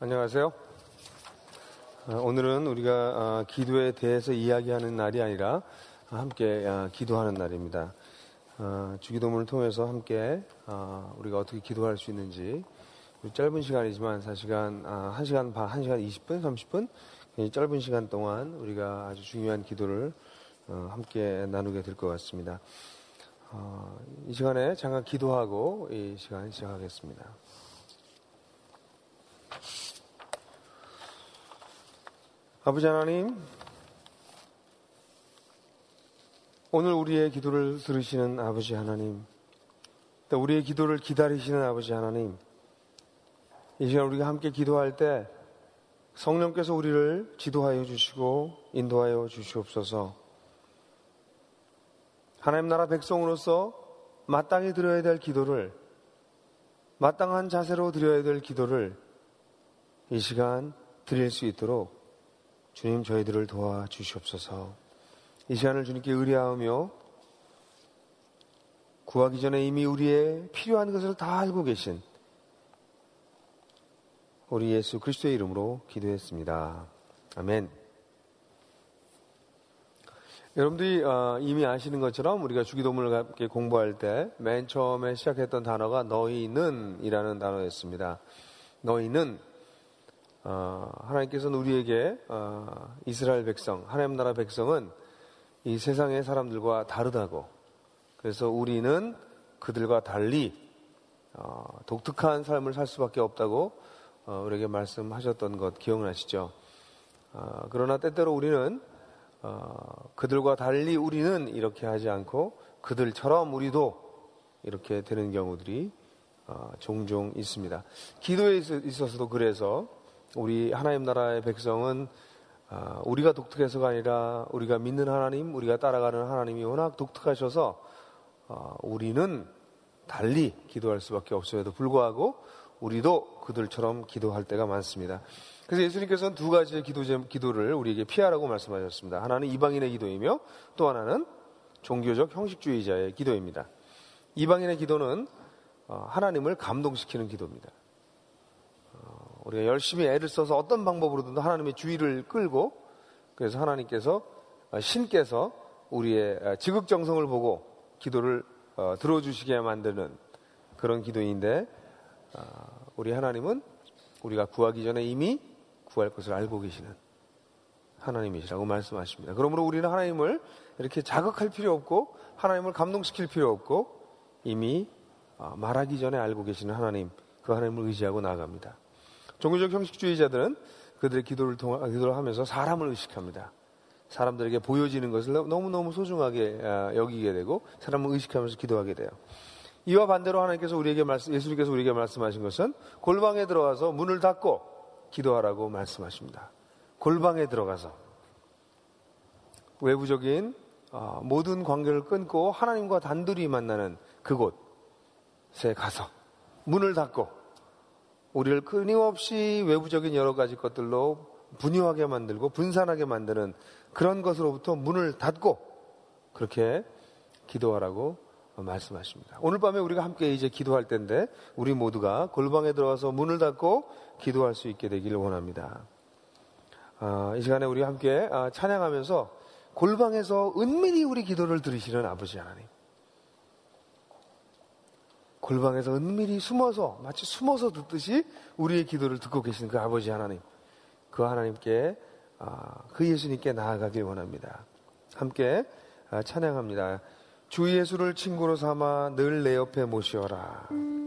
안녕하세요. 오늘은 우리가 기도에 대해서 이야기하는 날이 아니라 함께 기도하는 날입니다. 주기도문을 통해서 함께 우리가 어떻게 기도할 수 있는지, 짧은 시간이지만 1시간 반, 1시간 20분, 30분 짧은 시간 동안 우리가 아주 중요한 기도를 함께 나누게 될 것 같습니다. 이 시간에 잠깐 기도하고 이 시간 시작하겠습니다. 아버지 하나님, 오늘 우리의 기도를 들으시는 아버지 하나님, 또 우리의 기도를 기다리시는 아버지 하나님, 이 시간 우리가 함께 기도할 때 성령께서 우리를 지도하여 주시고 인도하여 주시옵소서. 하나님 나라 백성으로서 마땅히 드려야 될 기도를, 마땅한 자세로 드려야 될 기도를 이 시간 드릴 수 있도록 주님 저희들을 도와주시옵소서. 이 시간을 주님께 의뢰하며 구하기 전에 이미 우리의 필요한 것을 다 알고 계신 우리 예수 그리스도의 이름으로 기도했습니다. 아멘. 여러분들이 이미 아시는 것처럼 우리가 주기도문을 함께 공부할 때 맨 처음에 시작했던 단어가 너희는 이라는 단어였습니다. 너희는 하나님께서는 우리에게 이스라엘 백성, 하나님 나라 백성은 이 세상의 사람들과 다르다고, 그래서 우리는 그들과 달리 독특한 삶을 살 수밖에 없다고 우리에게 말씀하셨던 것 기억나시죠? 그러나 때때로 우리는 그들과 달리 우리는 이렇게 하지 않고 그들처럼 우리도 이렇게 되는 경우들이 종종 있습니다. 기도에 있어서도 그래서 우리 하나님 나라의 백성은 우리가 독특해서가 아니라 우리가 믿는 하나님, 우리가 따라가는 하나님이 워낙 독특하셔서 우리는 달리 기도할 수밖에 없음에도 불구하고 우리도 그들처럼 기도할 때가 많습니다. 그래서 예수님께서는 두 가지의 기도를 우리에게 피하라고 말씀하셨습니다. 하나는 이방인의 기도이며 또 하나는 종교적 형식주의자의 기도입니다. 이방인의 기도는 하나님을 감동시키는 기도입니다. 우리가 열심히 애를 써서 어떤 방법으로든 하나님의 주의를 끌고, 그래서 하나님께서, 신께서 우리의 지극정성을 보고 기도를 들어주시게 만드는 그런 기도인데, 우리 하나님은 우리가 구하기 전에 이미 구할 것을 알고 계시는 하나님이시라고 말씀하십니다. 그러므로 우리는 하나님을 이렇게 자극할 필요 없고 하나님을 감동시킬 필요 없고 이미 말하기 전에 알고 계시는 하나님, 그 하나님을 의지하고 나아갑니다. 종교적 형식주의자들은 그들의 기도를 하면서 사람을 의식합니다. 사람들에게 보여지는 것을 너무너무 소중하게 여기게 되고 사람을 의식하면서 기도하게 돼요. 이와 반대로 예수님께서 우리에게 말씀하신 것은 골방에 들어가서 문을 닫고 기도하라고 말씀하십니다. 골방에 들어가서 외부적인 모든 관계를 끊고 하나님과 단둘이 만나는 그곳에 가서 문을 닫고 우리를 끊임없이 외부적인 여러 가지 것들로 분유하게 만들고 분산하게 만드는 그런 것으로부터 문을 닫고 그렇게 기도하라고 말씀하십니다. 오늘 밤에 우리가 함께 이제 기도할 때인데 우리 모두가 골방에 들어가서 문을 닫고 기도할 수 있게 되기를 원합니다. 이 시간에 우리 함께 찬양하면서 골방에서 은밀히 우리 기도를 들으시는 아버지 하나님, 골방에서 은밀히 마치 숨어서 듣듯이 우리의 기도를 듣고 계시는 그 아버지 하나님, 그 하나님께, 그 예수님께 나아가길 원합니다. 함께 찬양합니다. 주 예수를 친구로 삼아 늘 내 옆에 모시어라.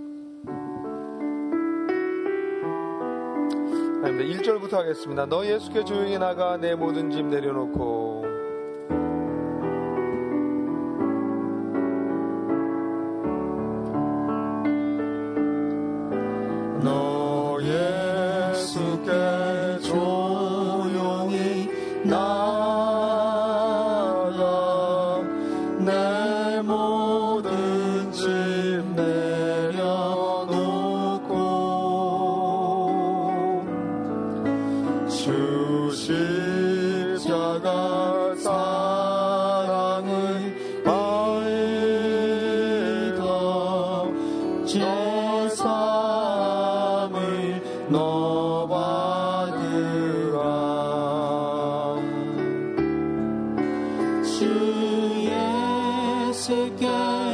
1절부터 하겠습니다. 너 예수께 조용히 나가 내 모든 짐 내려놓고 너 예수께 조용히 나가 내 모든 짐 내려놓고 주 십자가 사랑의 바위가 제 삶을 너와 예수께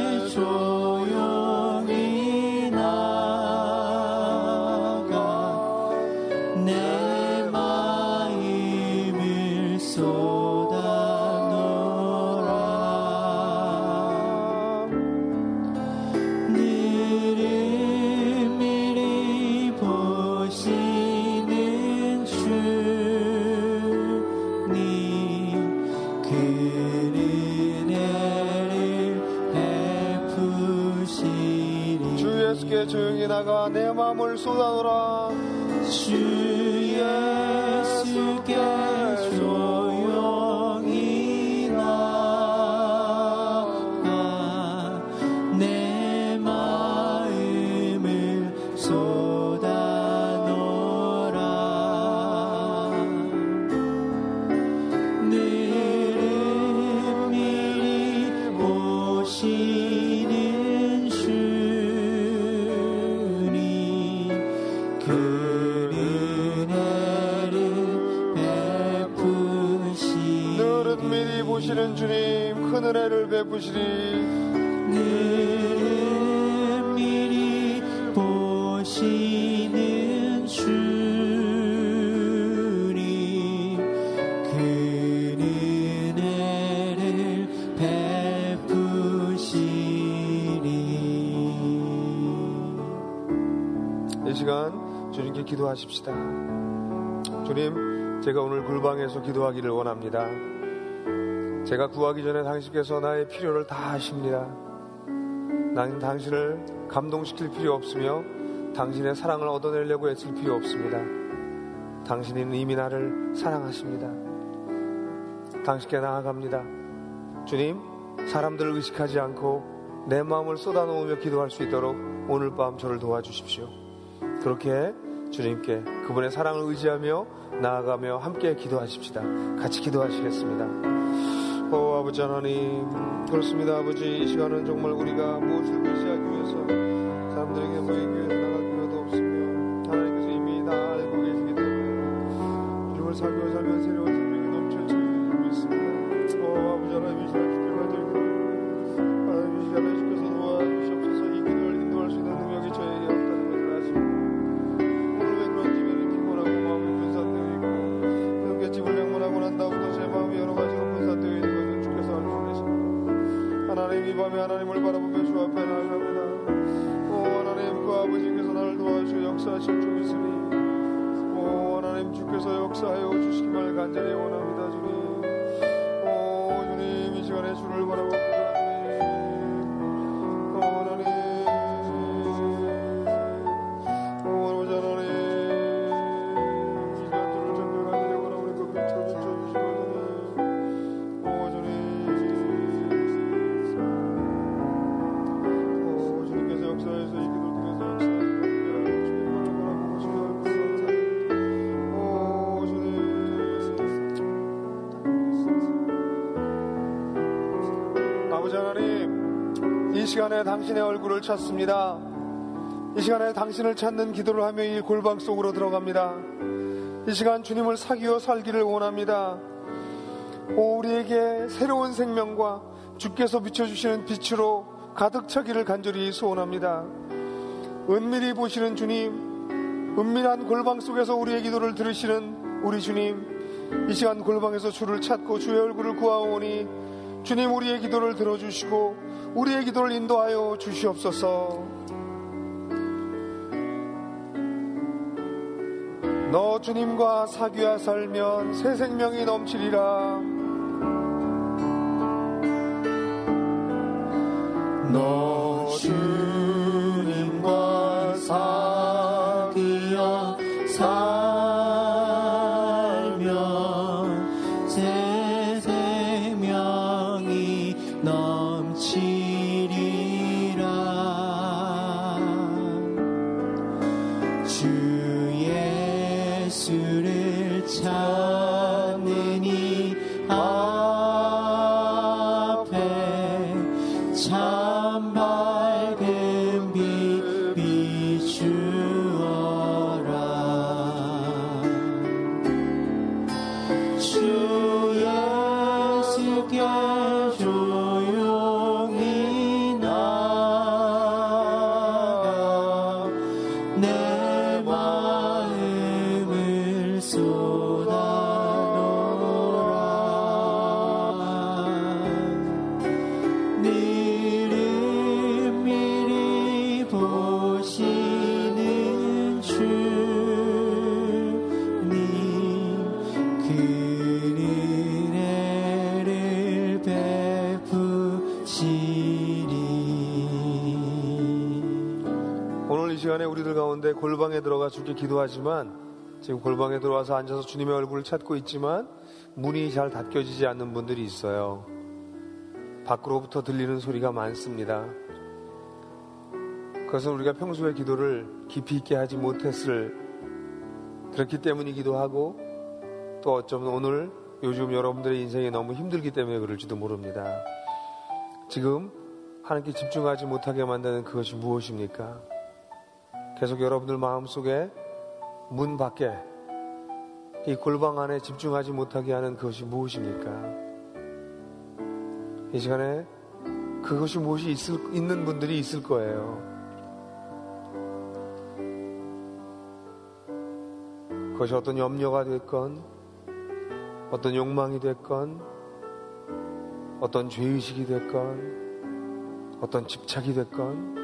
조용히 나가 내 마음을 쏟아놓으라. 너를 미리 보시는 주님 그 은혜를 베푸시리. 주 예수께 조용히 나가 내 마음을 쏟아놓으라. 주 예수께 조용히 나가 내 마음을 쏟아놓으라. 너를 미리 보시는 주님 그 은혜를 베푸시리. 너를 미리 보시는 주님 큰 은혜를 베푸시리. 너를 미리 보시는 주님 그 은혜를 베푸시리. 이 시간 주님께 기도하십시다. 주님, 제가 오늘 골방에서 기도하기를 원합니다. 제가 구하기 전에 당신께서 나의 필요를 다 아십니다. 나는 당신을 감동시킬 필요 없으며 당신의 사랑을 얻어내려고 애쓸 필요 없습니다. 당신은 이미 나를 사랑하십니다. 당신께 나아갑니다. 주님, 사람들을 의식하지 않고 내 마음을 쏟아놓으며 기도할 수 있도록 오늘 밤 저를 도와주십시오. 그렇게 주님께 그분의 사랑을 의지하며 나아가며 함께 기도하십시다. 같이 기도하시겠습니다. 아버지 하나님, 그렇습니다. 아버지, 이 시간은 정말 우리가 무엇을 의지하기 위해서 사람들에게 보이기 위해서 나갈 필요도 없으며 하나님께서 이미 다 알고 계시기 때문에 주님을 사귀어 살면 새로운 생명이 넘칠 줄 믿습니다. 아버지 하나님, 이 시간 주께 가져오기를 하나님, 이 시간에 주께서 도와주시옵소서. 이 기도를 인도할 수 있는 능력이 저에게 없다는 것을 아십니다. 오늘 왜 그런지 피곤하고 마음이 분산되어 있고 현계집을 양문하고 난 다음부터 제 마음이 여러 가지로 분산되어 있는 것을 주께서 알고 계십니다. 하나님, 이 밤에 하나님을 바라보며 주 앞에 나아갑니다. 하나님, 그 아버지께서 나를 도와주시고 역사하실 줄 믿으니 하나님, 주께서 역사하여 주시기를 간절히 원합니다. 주님, 주님, 이 시간에 주를 바라봅니다. 아버지 하나님, 이 시간에 당신의 얼굴을 찾습니다. 이 시간에 당신을 찾는 기도를 하며 이 골방 속으로 들어갑니다. 이 시간 주님을 사귀어 살기를 원합니다. 우리에게 새로운 생명과 주께서 비춰주시는 빛으로 가득 차기를 간절히 소원합니다. 은밀히 보시는 주님, 은밀한 골방 속에서 우리의 기도를 들으시는 우리 주님, 이 시간 골방에서 주를 찾고 주의 얼굴을 구하오니 주님, 우리의 기도를 들어주시고 우리의 기도를 인도하여 주시옵소서. 너 주님과 사귀어 살면 새 생명이 넘치리라. 너 주님과 사귀어 살면 새 생명이 넘치리라. 주 예수를 찾는 이 앞에 참 밝은 빛 비추어라. 주 예수께 조용히 이 시간에 우리들 가운데 골방에 들어가 주께 기도하지만 지금 골방에 들어와서 앉아서 주님의 얼굴을 찾고 있지만 문이 잘 닫혀지지 않는 분들이 있어요. 밖으로부터 들리는 소리가 많습니다. 그것은 우리가 평소에 기도를 깊이 있게 하지 못했을 그렇기 때문이기도 하고 또 어쩌면 오늘 요즘 여러분들의 인생이 너무 힘들기 때문에 그럴지도 모릅니다. 지금 하나님께 집중하지 못하게 만드는 그것이 무엇입니까? 계속 여러분들 마음속에 문 밖에 이 골방 안에 집중하지 못하게 하는 그것이 무엇입니까? 이 시간에 그것이 무엇이 있는 분들이 있을 거예요. 그것이 어떤 염려가 됐건 어떤 욕망이 됐건 어떤 죄의식이 됐건 어떤 집착이 됐건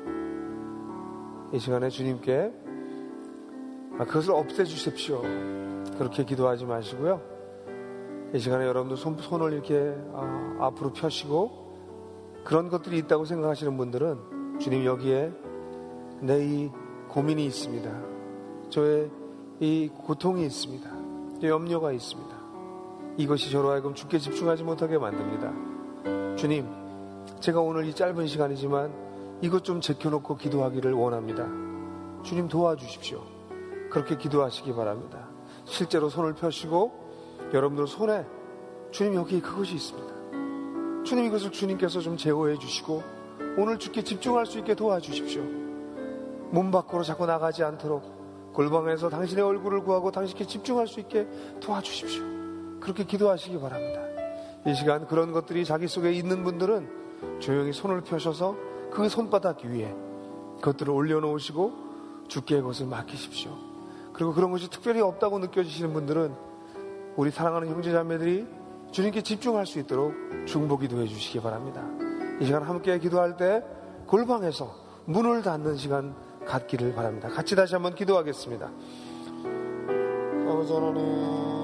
이 시간에 주님께 그것을 없애주십시오. 그렇게 기도하지 마시고요. 이 시간에 여러분들 손을 이렇게 앞으로 펴시고 그런 것들이 있다고 생각하시는 분들은 주님 여기에 내 이 고민이 있습니다. 저의 이 고통이 있습니다. 이 염려가 있습니다. 이것이 저로 하여금 주께 집중하지 못하게 만듭니다. 주님, 제가 오늘 이 짧은 시간이지만 이것 좀 제껴놓고 기도하기를 원합니다. 주님 도와주십시오. 그렇게 기도하시기 바랍니다. 실제로 손을 펴시고 여러분들 손에 주님 여기 그것이 있습니다. 주님 이것을 주님께서 좀 제어해 주시고 오늘 주께 집중할 수 있게 도와주십시오. 문 밖으로 자꾸 나가지 않도록 골방에서 당신의 얼굴을 구하고 당신께 집중할 수 있게 도와주십시오. 그렇게 기도하시기 바랍니다. 이 시간 그런 것들이 자기 속에 있는 분들은 조용히 손을 펴셔서 그 손바닥 위에 그것들을 올려놓으시고 주께 그것을 맡기십시오. 그리고 그런 것이 특별히 없다고 느껴지시는 분들은 우리 사랑하는 형제자매들이 주님께 집중할 수 있도록 중보기도 해주시기 바랍니다. 이 시간 함께 기도할 때 골방에서 문을 닫는 시간 갖기를 바랍니다. 같이 다시 한번 기도하겠습니다. 아버지 하나님,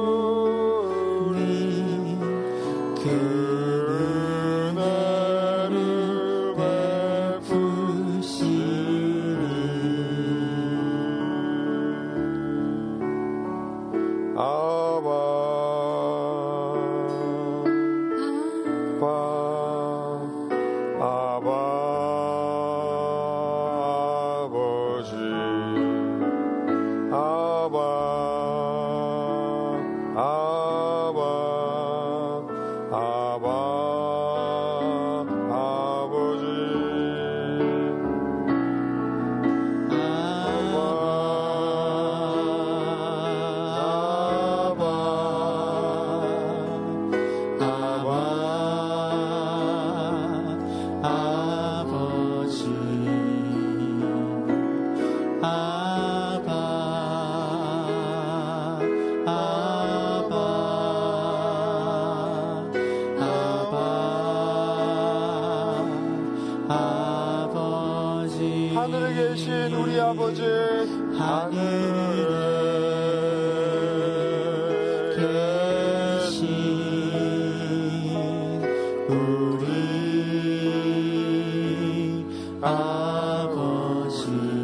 그 은혜를 하늘에 계신 우리 아버지, 하늘에 계신 우리 아버지,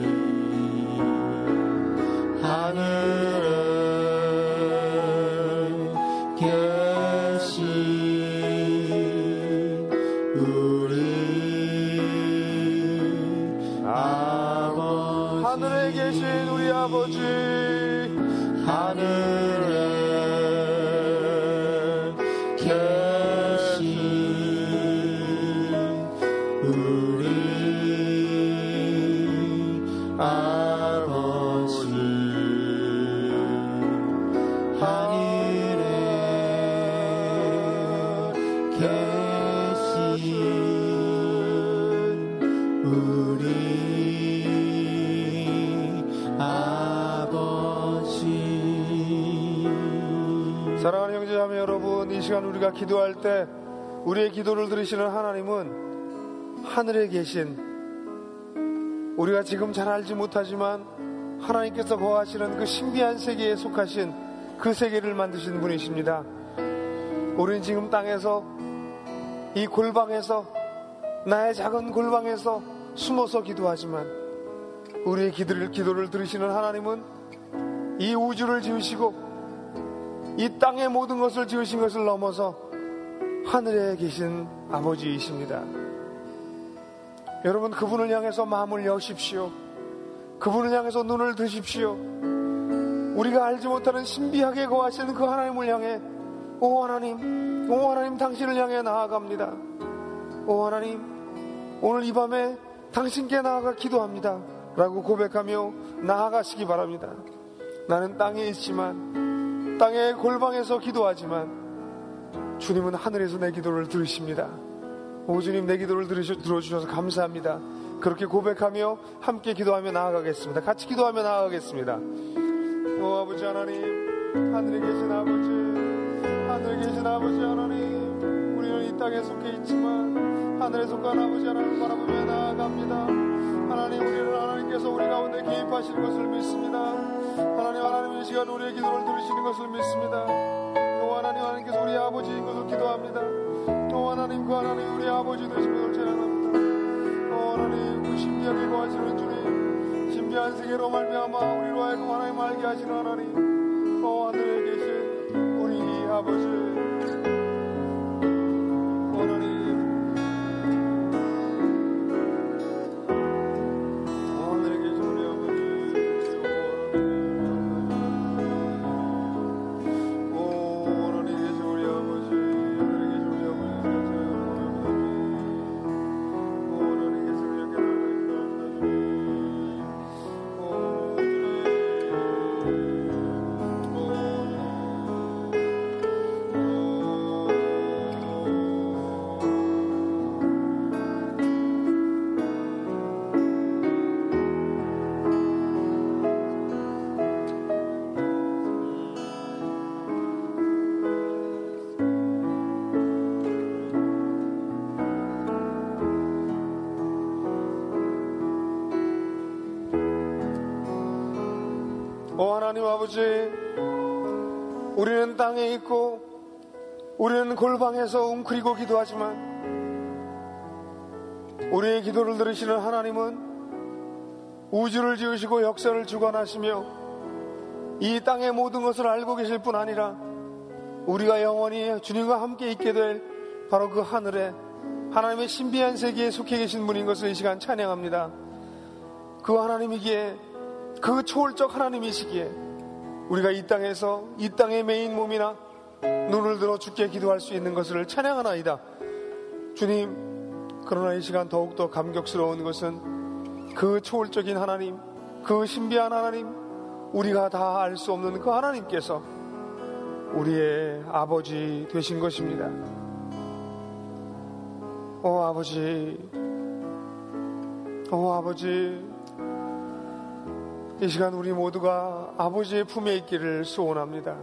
하늘에 계신 우리 아버지, 하늘에 계신 우리 아버지, 하늘에 계신 우리 아버지, 하늘에 계신 우리 아버지. 사랑하는 형제자매 여러분, 이 시간 우리가 기도할 때 우리의 기도를 들으시는 하나님은 하늘에 계신, 우리가 지금 잘 알지 못하지만 하나님께서 거하시는 그 신비한 세계에 속하신 그 세계를 만드신 분이십니다. 우리는 지금 땅에서, 이 골방에서, 나의 작은 골방에서 숨어서 기도하지만 우리의 기도를 들으시는 하나님은 이 우주를 지으시고 이 땅의 모든 것을 지으신 것을 넘어서 하늘에 계신 아버지이십니다. 여러분, 그분을 향해서 마음을 여십시오. 그분을 향해서 눈을 드십시오. 우리가 알지 못하는 신비하게 거하시는 그 하나님을 향해, 오 하나님, 오 하나님, 당신을 향해 나아갑니다. 오 하나님, 오늘 이 밤에 당신께 나아가 기도합니다 라고 고백하며 나아가시기 바랍니다. 나는 땅에 있지만, 땅의 골방에서 기도하지만 주님은 하늘에서 내 기도를 들으십니다. 오 주님, 내 기도를 들어주셔서 감사합니다. 그렇게 고백하며 함께 기도하며 나아가겠습니다. 같이 기도하며 나아가겠습니다. 오 아버지 하나님, 하늘에 계신 아버지, 하늘에 계신 아버지 하나님, 우리는 이 땅에 속해 있지만 하늘에 속한 아버지 하나님을 바라보며 나아갑니다. 하나님, 우리는 하나님께서 우리 가운데 개입하시는 것을 믿습니다. 하나님, 이 시간 우리의 기도를 들으시는 것을 믿습니다. 또 하나님께서 우리 아버지인 것을 기도합니다. 또 하나님, 그 하나님 우리 아버지 되신 것을 찬양합니다. 또 하나님, 그 신비하게 거하시는 주님, 신비한 세계로 말미암아 우리로 하여금 하나님 알게 하시는 하나님, 또 하늘에 계신 우리 아버지, 하나님 아버지, 우리는 땅에 있고 우리는 골방에서 웅크리고 기도하지만 우리의 기도를 들으시는 하나님은 우주를 지으시고 역사를 주관하시며 이 땅의 모든 것을 알고 계실 뿐 아니라 우리가 영원히 주님과 함께 있게 될 바로 그 하늘에, 하나님의 신비한 세계에 속해 계신 분인 것을 이 시간 찬양합니다. 그 하나님이기에, 그 초월적 하나님이시기에 우리가 이 땅에서 이 땅의 메인 몸이나 눈을 들어 주께 기도할 수 있는 것을 찬양하나이다. 주님, 그러나 이 시간 더욱더 감격스러운 것은 그 초월적인 하나님, 그 신비한 하나님, 우리가 다 알 수 없는 그 하나님께서 우리의 아버지 되신 것입니다. 오 아버지, 오 아버지, 이 시간 우리 모두가 아버지의 품에 있기를 소원합니다.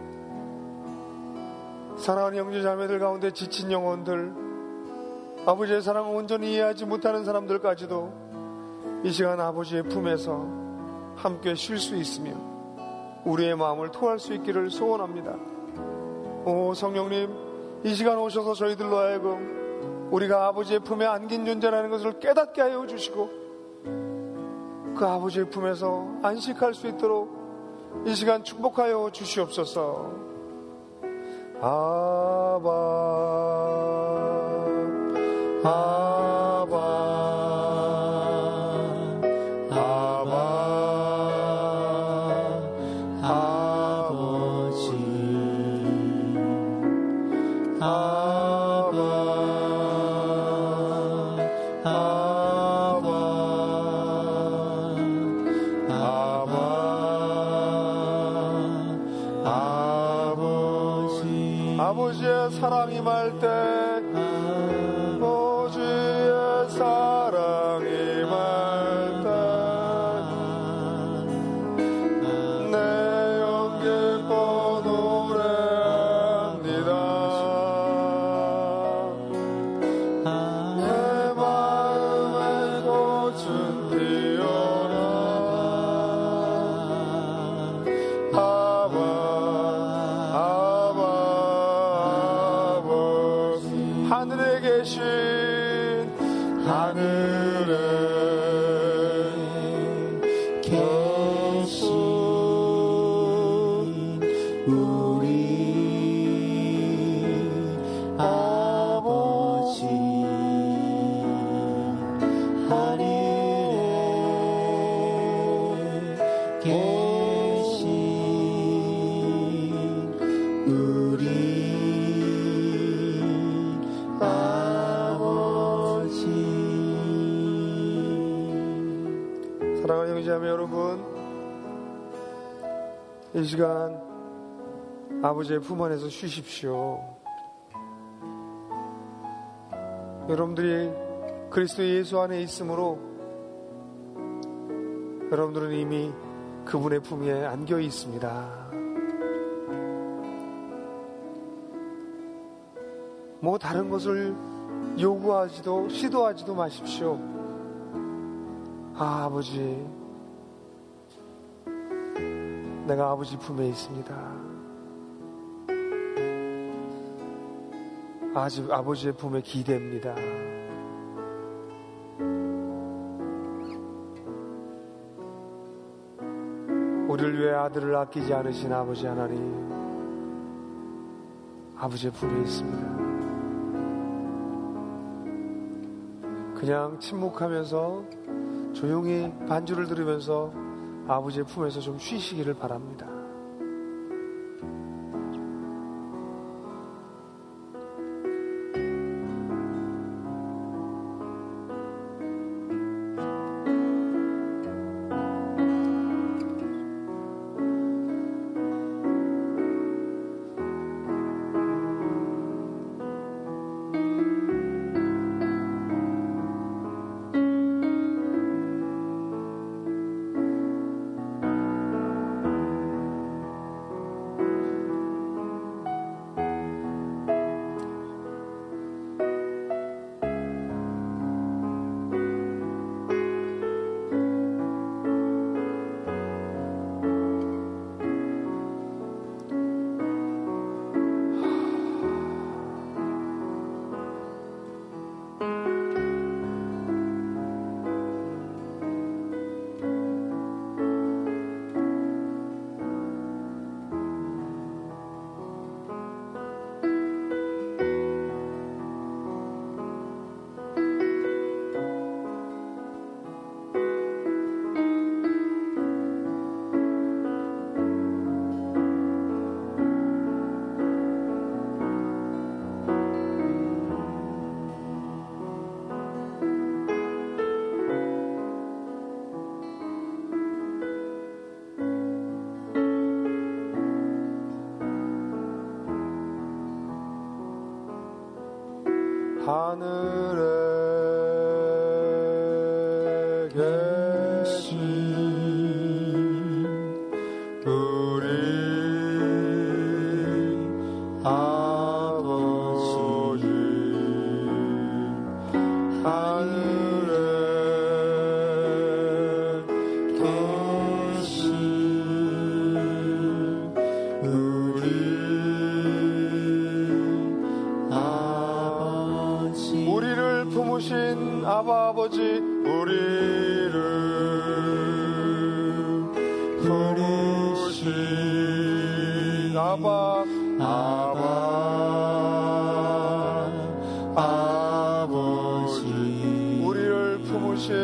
사랑하는 형제자매들 가운데 지친 영혼들, 아버지의 사랑을 온전히 이해하지 못하는 사람들까지도 이 시간 아버지의 품에서 함께 쉴 수 있으며 우리의 마음을 토할 수 있기를 소원합니다. 오 성령님, 이 시간 오셔서 저희들로 하여금 우리가 아버지의 품에 안긴 존재라는 것을 깨닫게 하여 주시고 그 아버지의 품에서 안식할 수 있도록 이 시간 축복하여 주시옵소서. 아바 아바 아바 아버지 아바 아바 아바 아버지 아버지의 사랑이 말 때 아버지의 사랑이 말 때 내 영 기뻐 노래합니다. 내 마음에 꽃은 피어나 아바 아바 아버지 하늘에 계신 하늘에 계신 우리 아버지 하늘에 계신 우리 아버지. 사랑하는 형제자매 여러분, 이 시간 아버지의 품 안에서 쉬십시오. 여러분들이 그리스도 예수 안에 있으므로 여러분들은 이미 그분의 품에 안겨 있습니다. 뭐 다른 것을 요구하지도 시도하지도 마십시오. 아, 아버지, 내가 아버지 품에 있습니다. 아직 아버지의 품에 기대입니다. 우리를 위해 아들을 아끼지 않으신 아버지 하나님, 아버지의 품에 있습니다. 그냥 침묵하면서 조용히 반주를 들으면서 아버지의 품에서 좀 쉬시기를 바랍니다. 하늘에 계신 우리 아버지, 하늘에 품으신 아바 아버지 우리를 품으신 아바 아버지 우리를 품으신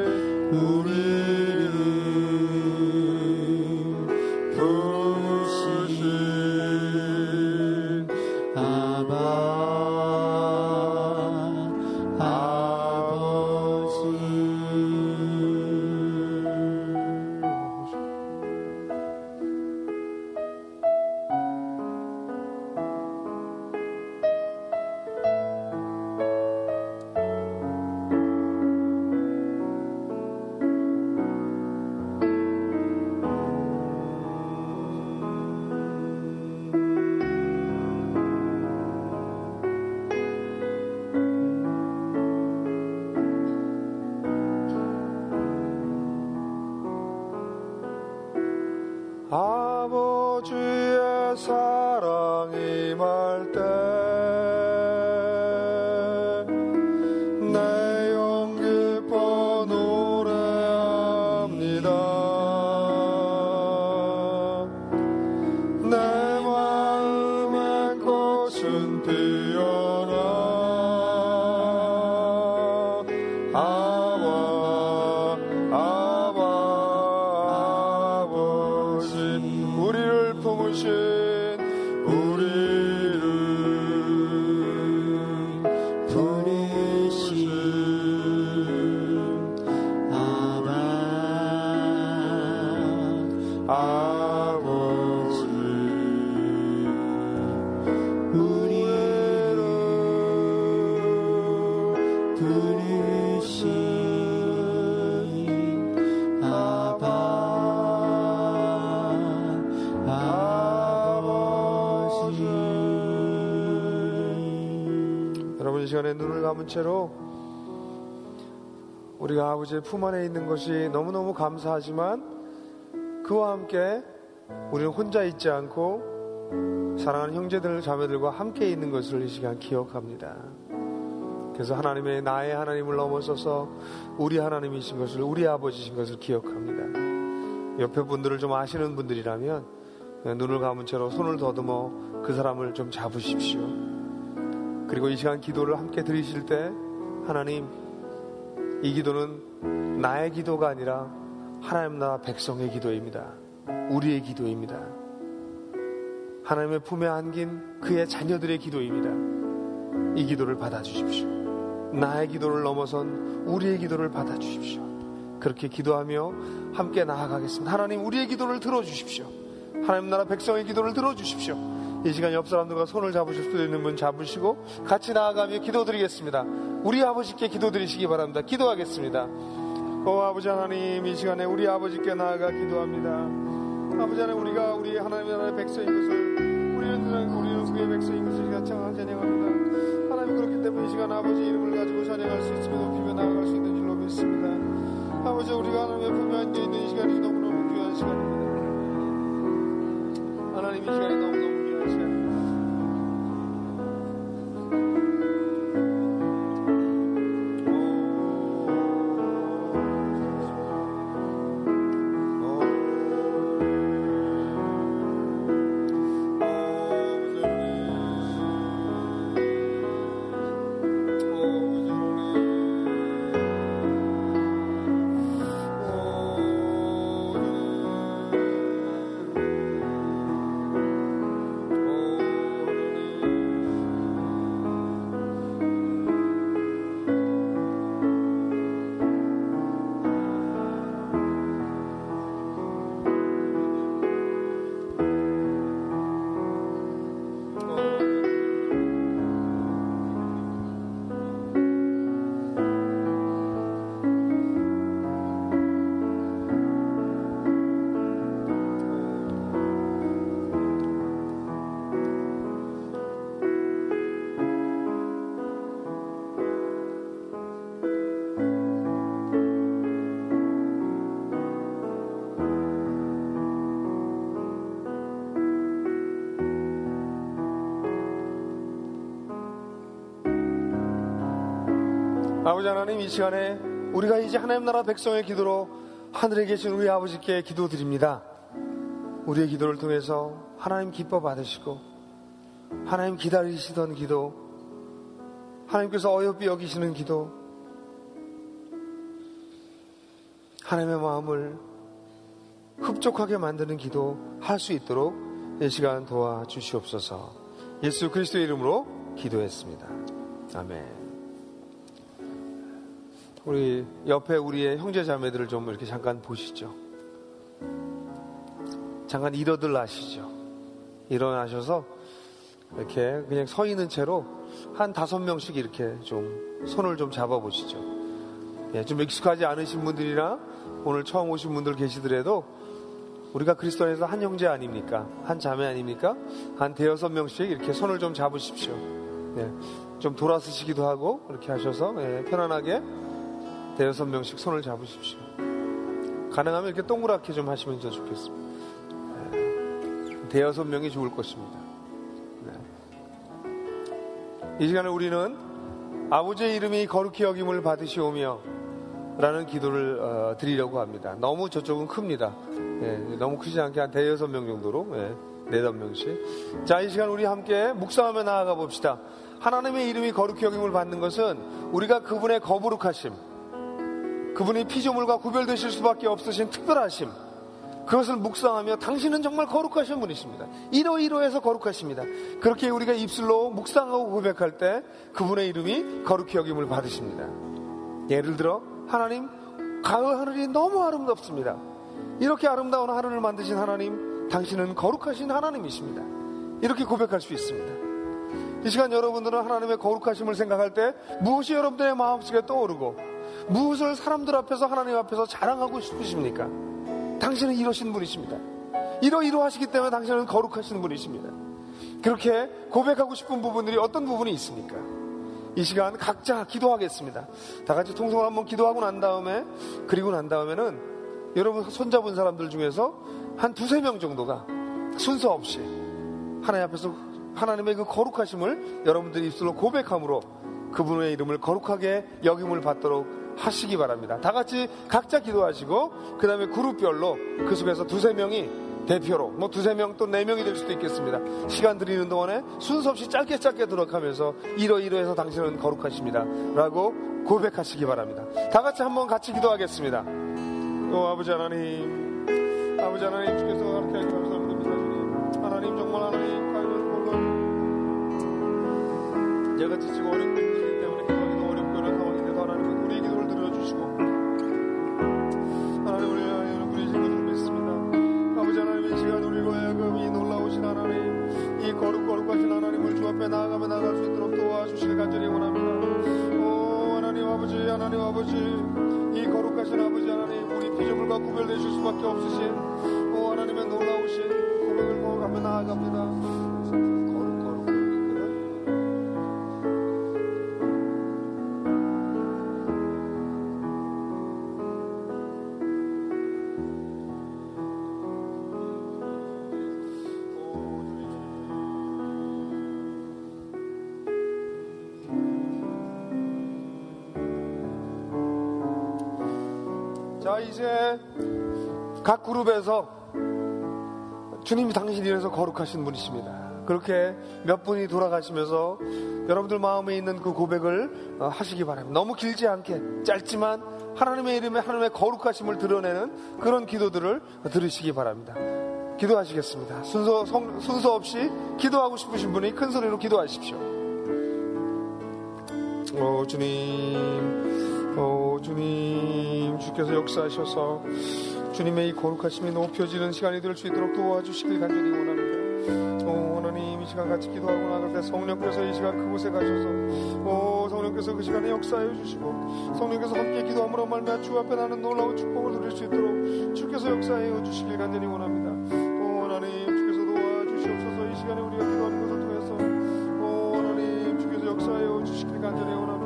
아버지의 사랑이 말 때 내 영 기뻐 노래합니다. 내 마음의 꽃은 피어나 우리를 품으신 아버지 우리를 부르신 여러분, 이 시간에 눈을 감은 채로 우리가 아버지의 품 안에 있는 것이 너무너무 감사하지만 그와 함께 우리는 혼자 있지 않고 사랑하는 형제들 자매들과 함께 있는 것을 이 시간 기억합니다. 그래서 하나님의 나의 하나님을 넘어서서 우리 하나님이신 것을, 우리 아버지신 것을 기억합니다. 옆에 분들을 좀 아시는 분들이라면 눈을 감은 채로 손을 더듬어 그 사람을 좀 잡으십시오. 그리고 이 시간 기도를 함께 드리실 때 하나님, 이 기도는 나의 기도가 아니라 하나님 나라 백성의 기도입니다. 우리의 기도입니다. 하나님의 품에 안긴 그의 자녀들의 기도입니다. 이 기도를 받아주십시오. 나의 기도를 넘어선 우리의 기도를 받아주십시오. 그렇게 기도하며 함께 나아가겠습니다. 하나님, 우리의 기도를 들어주십시오. 하나님 나라 백성의 기도를 들어주십시오. 이 시간 옆 사람들과 손을 잡으실 수 있는 분 잡으시고 같이 나아가며 기도드리겠습니다. 우리 아버지께 기도드리시기 바랍니다. 기도하겠습니다. 아버지 하나님, 이 시간에 우리 아버지께 나아가 기도합니다. 아버지 하나님, 우리가 우리 하나님의 나라의 백성인 것을, 우리는 그의 백성인 것을 같이 찬양합니다. 하나님, 그렇기 때문에 이 시간 아버지 이름을 가지고 찬양할 수 있으며 높이며 나아갈 수 있는 줄로 믿습니다. 아버지, 우리가 하나님의 품에 안겨 있는 이 시간이 너무너무 귀한 시간입니다. 하나님, 이 시간이 너무너무 귀한 시간입니다. 아버지 하나님, 이 시간에 우리가 이제 하나님 나라 백성의 기도로 하늘에 계신 우리 아버지께 기도드립니다. 우리의 기도를 통해서 하나님 기뻐 받으시고 하나님 기다리시던 기도, 하나님께서 어여삐 여기시는 기도, 하나님의 마음을 흡족하게 만드는 기도 할 수 있도록 이 시간 도와주시옵소서. 예수 그리스도의 이름으로 기도했습니다. 아멘. 우리 옆에 우리의 형제 자매들을 좀 이렇게 잠깐 보시죠. 잠깐 일어들 하시죠. 일어나셔서 이렇게 그냥 서 있는 채로 한 5명씩 이렇게 좀 손을 좀 잡아보시죠. 예, 좀 익숙하지 않으신 분들이나 오늘 처음 오신 분들 계시더라도 우리가 그리스도 안에서 한 형제 아닙니까? 한 자매 아닙니까? 한 5-6명씩 이렇게 손을 좀 잡으십시오. 예, 좀 돌아서시기도 하고 이렇게 하셔서 편안하게 5-6명씩 손을 잡으십시오. 가능하면 이렇게 동그랗게 좀 하시면 더 좋겠습니다. 5-6명이 좋을 것입니다. 이 시간에 우리는 아버지의 이름이 거룩히 여김을 받으시오며 라는 기도를 드리려고 합니다. 너무 저쪽은 큽니다. 너무 크지 않게 한 5-6명 정도로 4-5명씩. 자, 이 시간 우리 함께 묵상하며 나아가 봅시다. 하나님의 이름이 거룩히 여김을 받는 것은 우리가 그분의 거룩하심, 그분이 피조물과 구별되실 수밖에 없으신 특별하심, 그것을 묵상하며 당신은 정말 거룩하신 분이십니다. 이러이러해서 거룩하십니다. 그렇게 우리가 입술로 묵상하고 고백할 때 그분의 이름이 거룩히 여김을 받으십니다. 예를 들어 하나님, 가을 하늘이 너무 아름답습니다. 이렇게 아름다운 하늘을 만드신 하나님, 당신은 거룩하신 하나님이십니다. 이렇게 고백할 수 있습니다. 이 시간 여러분들은 하나님의 거룩하심을 생각할 때 무엇이 여러분들의 마음속에 떠오르고 무엇을 사람들 앞에서 하나님 앞에서 자랑하고 싶으십니까? 당신은 이러신 분이십니다. 이러하시기 때문에 당신은 거룩하신 분이십니다. 그렇게 고백하고 싶은 부분들이 어떤 부분이 있습니까? 이 시간 각자 기도하겠습니다. 다 같이 통성을 한번 기도하고 난 다음에는 여러분 손잡은 사람들 중에서 한 2-3명 정도가 순서 없이 하나님 앞에서 하나님의 그 거룩하심을 여러분들이 입술로 고백함으로 그분의 이름을 거룩하게 여김을 받도록 하시기 바랍니다. 다 같이 각자 기도하시고 그 다음에 그룹별로 그 속에서 2-3명이 대표로 2-3명 또 4명이 될 수도 있겠습니다. 시간 드리는 동안에 순서 없이 짧게 들어가면서 이러해서 당신은 거룩하십니다 라고 고백하시기 바랍니다. 다 같이 한번 같이 기도하겠습니다. 아버지 하나님, 주께서 그렇게 하기 감사합니다. 하나님, 정말 하나님 제가 지치고 어렵고 힘들기 때문에 기도하기도 어렵고 이런 상황인데도 하나님은 우리의 기도를 들어주시고 하나님, 우리 친구들을 믿습니다. 아버지 하나님, 이 시간 우리로 하여금 이 놀라우신 하나님, 이 거룩하신 하나님을 주 앞에 나아가며 나갈 수 있도록 도와주시길 간절히 원합니다. 하나님 아버지, 이 거룩하신 아버지 하나님, 우리 피조물과 구별되실 수밖에 없으신 하나님의 놀라우신 고백을 먹어가며 나아갑니다. 자, 이제 각 그룹에서 주님이 당신이 이래서 거룩하신 분이십니다. 그렇게 몇 분이 돌아가시면서 여러분들 마음에 있는 그 고백을 하시기 바랍니다. 너무 길지 않게 짧지만 하나님의 이름에 하나님의 거룩하심을 드러내는 그런 기도들을 들으시기 바랍니다. 기도하시겠습니다. 순서 없이 기도하고 싶으신 분이 큰 소리로 기도하십시오. 주님, 주께서 역사하셔서 주님의 이 거룩하심이 높여지는 시간이 될 수 있도록 도와주시길 간절히 원합니다. 하나님, 이 시간 같이 기도하고 나갈 때 성령께서 이 시간 그곳에 가셔서 성령께서 그 시간에 역사해 주시고 성령께서 함께 기도함으로 말미암아 주 앞에 나는 놀라운 축복을 누릴 수 있도록 주께서 역사해 주시길 간절히 원합니다. 하나님, 주께서 도와주시옵소서. 이 시간에 우리가 기도하는 것을 통해서 하나님, 주께서 역사해 주시길 간절히 원합니다.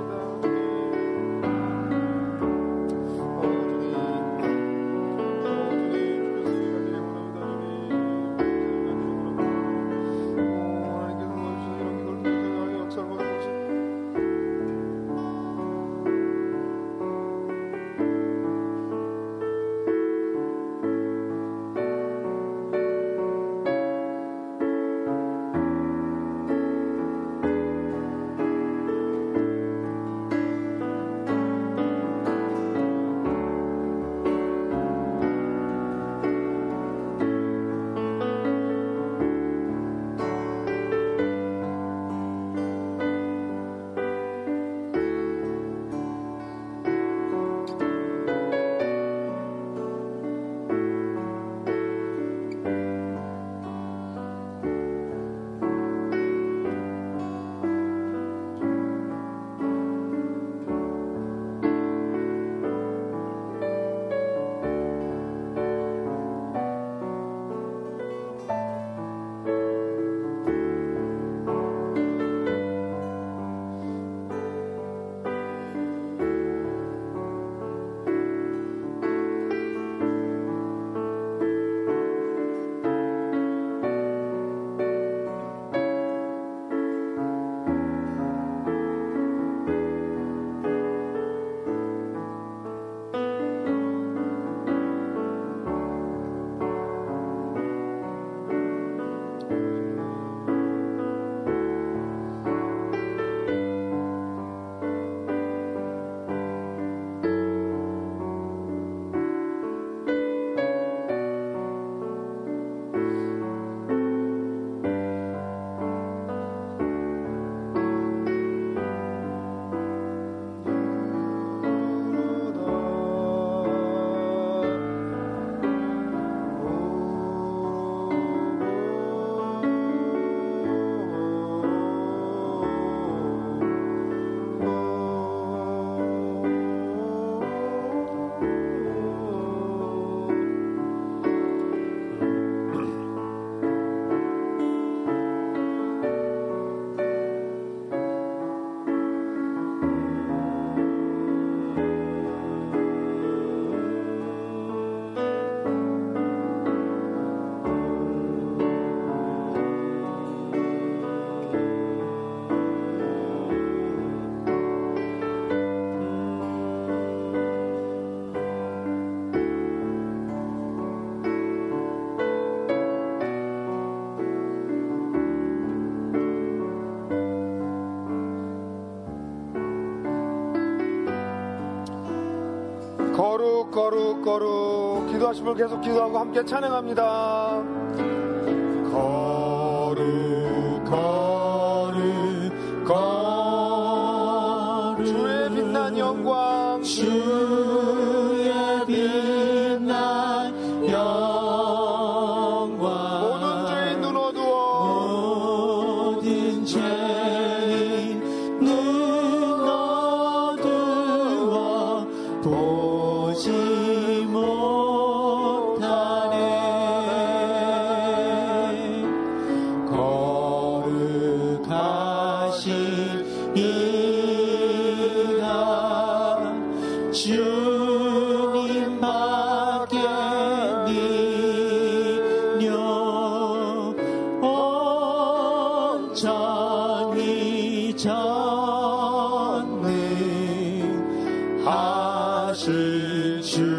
거룩 거룩 거룩. 기도하신 분 계속 기도하고 함께 찬양합니다. 거룩 거룩 거룩. 주의 빛난 영광, 주의 빛난 영광. 모든 죄인 눈 어두워, 모든 죄인 눈 어두워 보지 못하네. 거룩하신 이가 주님밖에 믿며 온전히 전능하신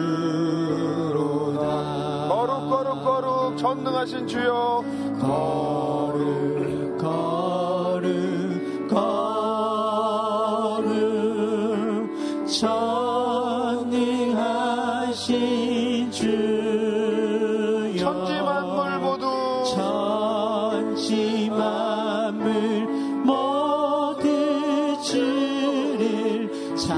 주로다. 거룩 거룩 거룩. 전능하신 주여, 거룩 거룩 거룩. 전능하신 주여. 천지 만물 모두, 천지 만물 모두 주를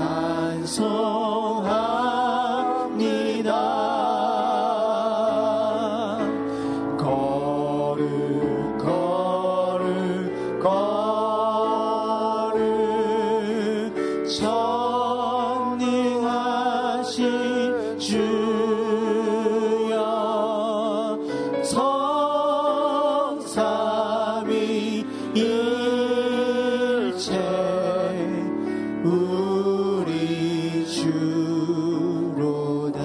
찬송합니다. 거룩 거룩 거룩. 전능하신 주여. 성삼위일체 우리 주로다.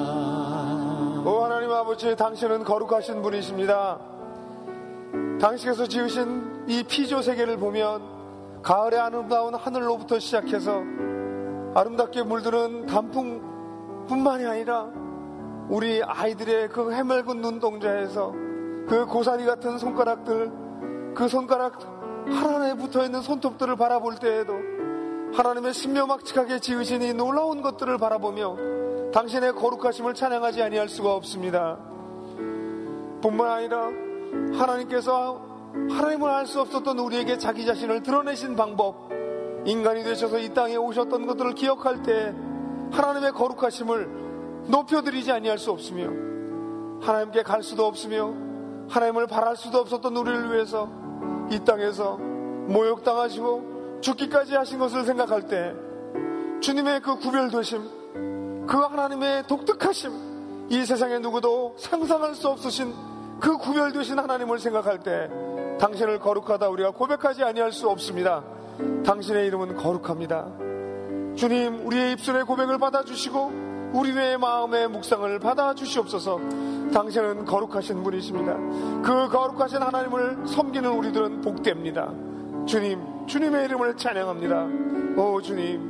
오 하나님 아버지, 당신은 거룩하신 분이십니다. 당신께서 지으신 이 피조 세계를 보면 가을의 아름다운 하늘로부터 시작해서 아름답게 물드는 단풍뿐만이 아니라 우리 아이들의 그 해맑은 눈동자에서 그 고사리 같은 손가락들, 그 손가락 하나하나에 붙어있는 손톱들을 바라볼 때에도 하나님의 신묘막측하게 지으신 이 놀라운 것들을 바라보며 당신의 거룩하심을 찬양하지 아니할 수가 없습니다. 뿐만 아니라 하나님께서 하나님을 알 수 없었던 우리에게 자기 자신을 드러내신 방법, 인간이 되셔서 이 땅에 오셨던 것들을 기억할 때 하나님의 거룩하심을 높여드리지 아니할 수 없으며, 하나님께 갈 수도 없으며 하나님을 바랄 수도 없었던 우리를 위해서 이 땅에서 모욕당하시고 죽기까지 하신 것을 생각할 때 주님의 그 구별되심, 그 하나님의 독특하심, 이 세상에 누구도 상상할 수 없으신 그 구별되신 하나님을 생각할 때 당신을 거룩하다 우리가 고백하지 아니할 수 없습니다. 당신의 이름은 거룩합니다. 주님, 우리의 입술의 고백을 받아주시고 우리의 마음의 묵상을 받아주시옵소서. 당신은 거룩하신 분이십니다. 그 거룩하신 하나님을 섬기는 우리들은 복됩니다. 주님, 주님의 이름을 찬양합니다. 오 주님,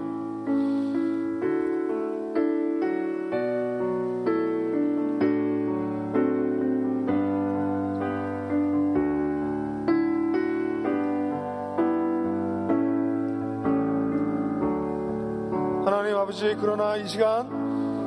하나님 아버지, 그러나 이 시간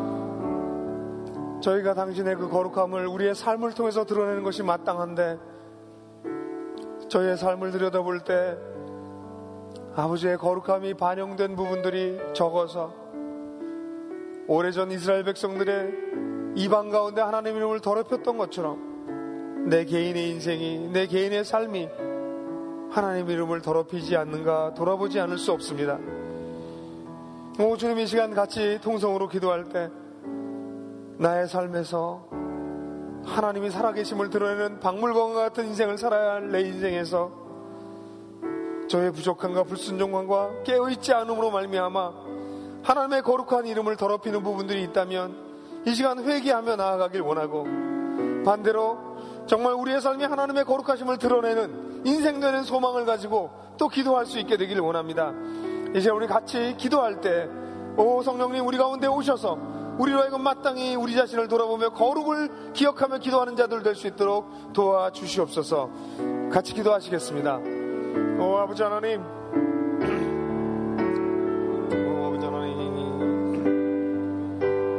저희가 당신의 그 거룩함을 우리의 삶을 통해서 드러내는 것이 마땅한데, 저희의 삶을 들여다볼 때 아버지의 거룩함이 반영된 부분들이 적어서 오래전 이스라엘 백성들의 이방 가운데 하나님 이름을 더럽혔던 것처럼 내 개인의 인생이, 내 개인의 삶이 하나님 이름을 더럽히지 않는가 돌아보지 않을 수 없습니다. 오 주님, 이 시간 같이 통성으로 기도할 때 나의 삶에서 하나님이 살아계심을 드러내는 박물관과 같은 인생을 살아야 할 내 인생에서 저의 부족함과 불순종함과 깨어있지 않음으로 말미암아 하나님의 거룩한 이름을 더럽히는 부분들이 있다면 이 시간 회개하며 나아가길 원하고, 반대로 정말 우리의 삶이 하나님의 거룩하심을 드러내는 인생되는 소망을 가지고 또 기도할 수 있게 되기를 원합니다. 이제 우리 같이 기도할 때 오 성령님, 우리 가운데 오셔서 우리로 하여금 마땅히 우리 자신을 돌아보며 거룩을 기억하며 기도하는 자들 될 수 있도록 도와주시옵소서. 같이 기도하시겠습니다. 오 아버지 하나님, 오 아버지 하나님,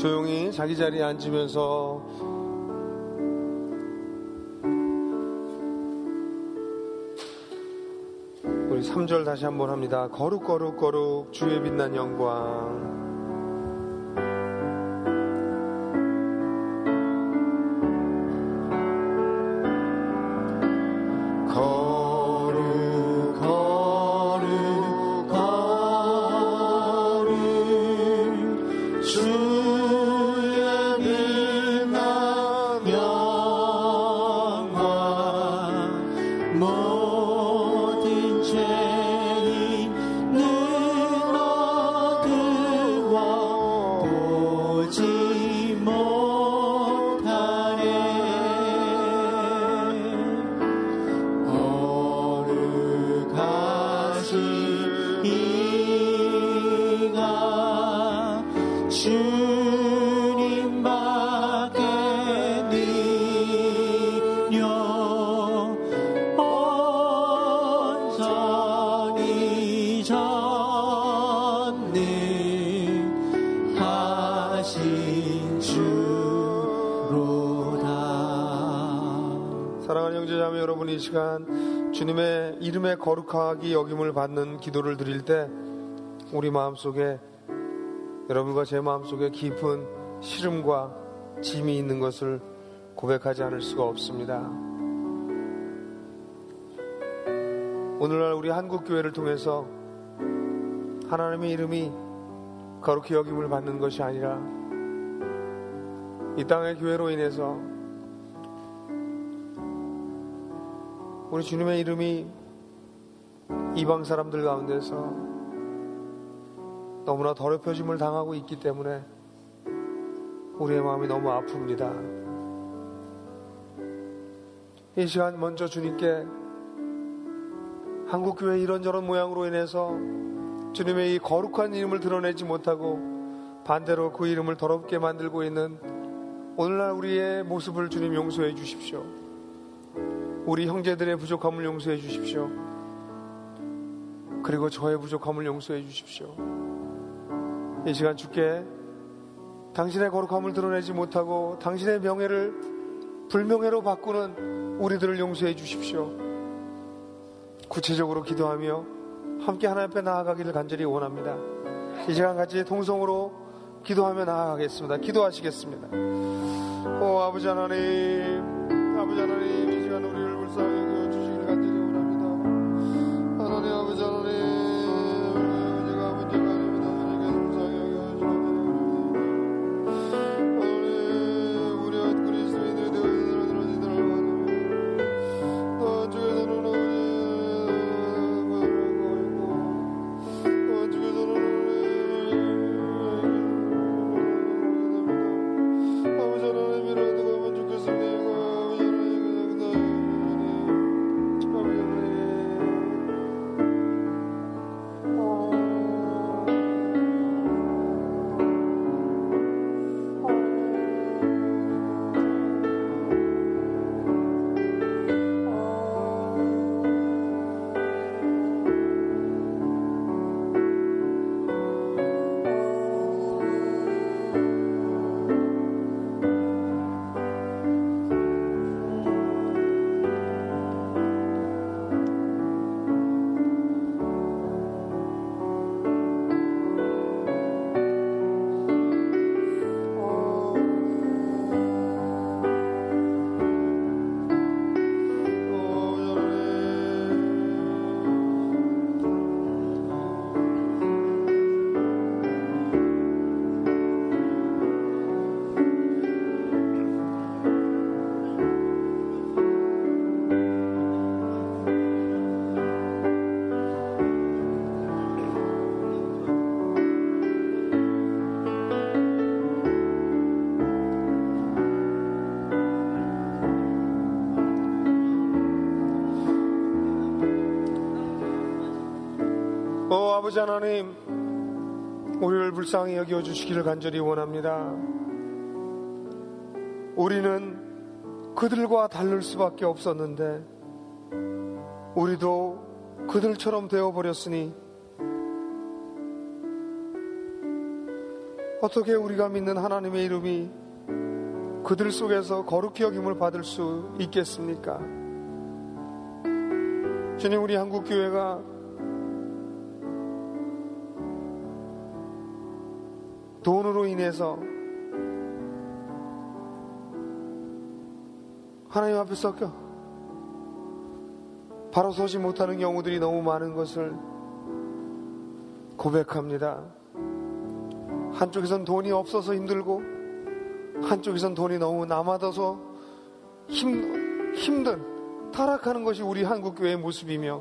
조용히 자기 자리에 앉으면서 우리 3절 다시 한번 합니다. 거룩 거룩 거룩 주의 빛난 영광. 사랑하는 형제자매 여러분, 이 시간 주님의 이름에 거룩하기 여김을 받는 기도를 드릴 때 우리 마음속에, 여러분과 제 마음속에 깊은 시름과 짐이 있는 것을 고백하지 않을 수가 없습니다. 오늘날 우리 한국교회를 통해서 하나님의 이름이 거룩히 여김을 받는 것이 아니라 이 땅의 교회로 인해서 우리 주님의 이름이 이방 사람들 가운데서 너무나 더럽혀짐을 당하고 있기 때문에 우리의 마음이 너무 아픕니다. 이 시간 먼저 주님께 한국교회 이런저런 모양으로 인해서 주님의 이 거룩한 이름을 드러내지 못하고 반대로 그 이름을 더럽게 만들고 있는 오늘날 우리의 모습을 주님 용서해 주십시오. 우리 형제들의 부족함을 용서해 주십시오. 그리고 저의 부족함을 용서해 주십시오. 이 시간 주께 당신의 거룩함을 드러내지 못하고 당신의 명예를 불명예로 바꾸는 우리들을 용서해 주십시오. 구체적으로 기도하며 함께 하나님 앞에 나아가기를 간절히 원합니다. 이 시간 같이 통성으로 기도하며 나아가겠습니다. 기도하시겠습니다. 오 아버지 하나님, 아버지 하나님, 이 시간 우리를 불쌍히 여겨 주시기를 간절히 원합니다. 하나님, 아버지 하나님, 우리가 문제가 아닙니다. 주님께서 불쌍히 여겨 주시기를 하나님, 우리 그리스도인들의 대우를 들어주시도록 또 주께서는 아버지 하나님, 우리를 불쌍히 여겨주시기를 간절히 원합니다. 우리는 그들과 다를 수밖에 없었는데 우리도 그들처럼 되어버렸으니 어떻게 우리가 믿는 하나님의 이름이 그들 속에서 거룩히 여김을 받을 수 있겠습니까? 주님, 우리 한국교회가 돈으로 인해서 하나님 앞에 섞여 바로 서지 못하는 경우들이 너무 많은 것을 고백합니다. 한쪽에선 돈이 없어서 힘들고 한쪽에선 돈이 너무 남아둬서 힘든 타락하는 것이 우리 한국교회의 모습이며,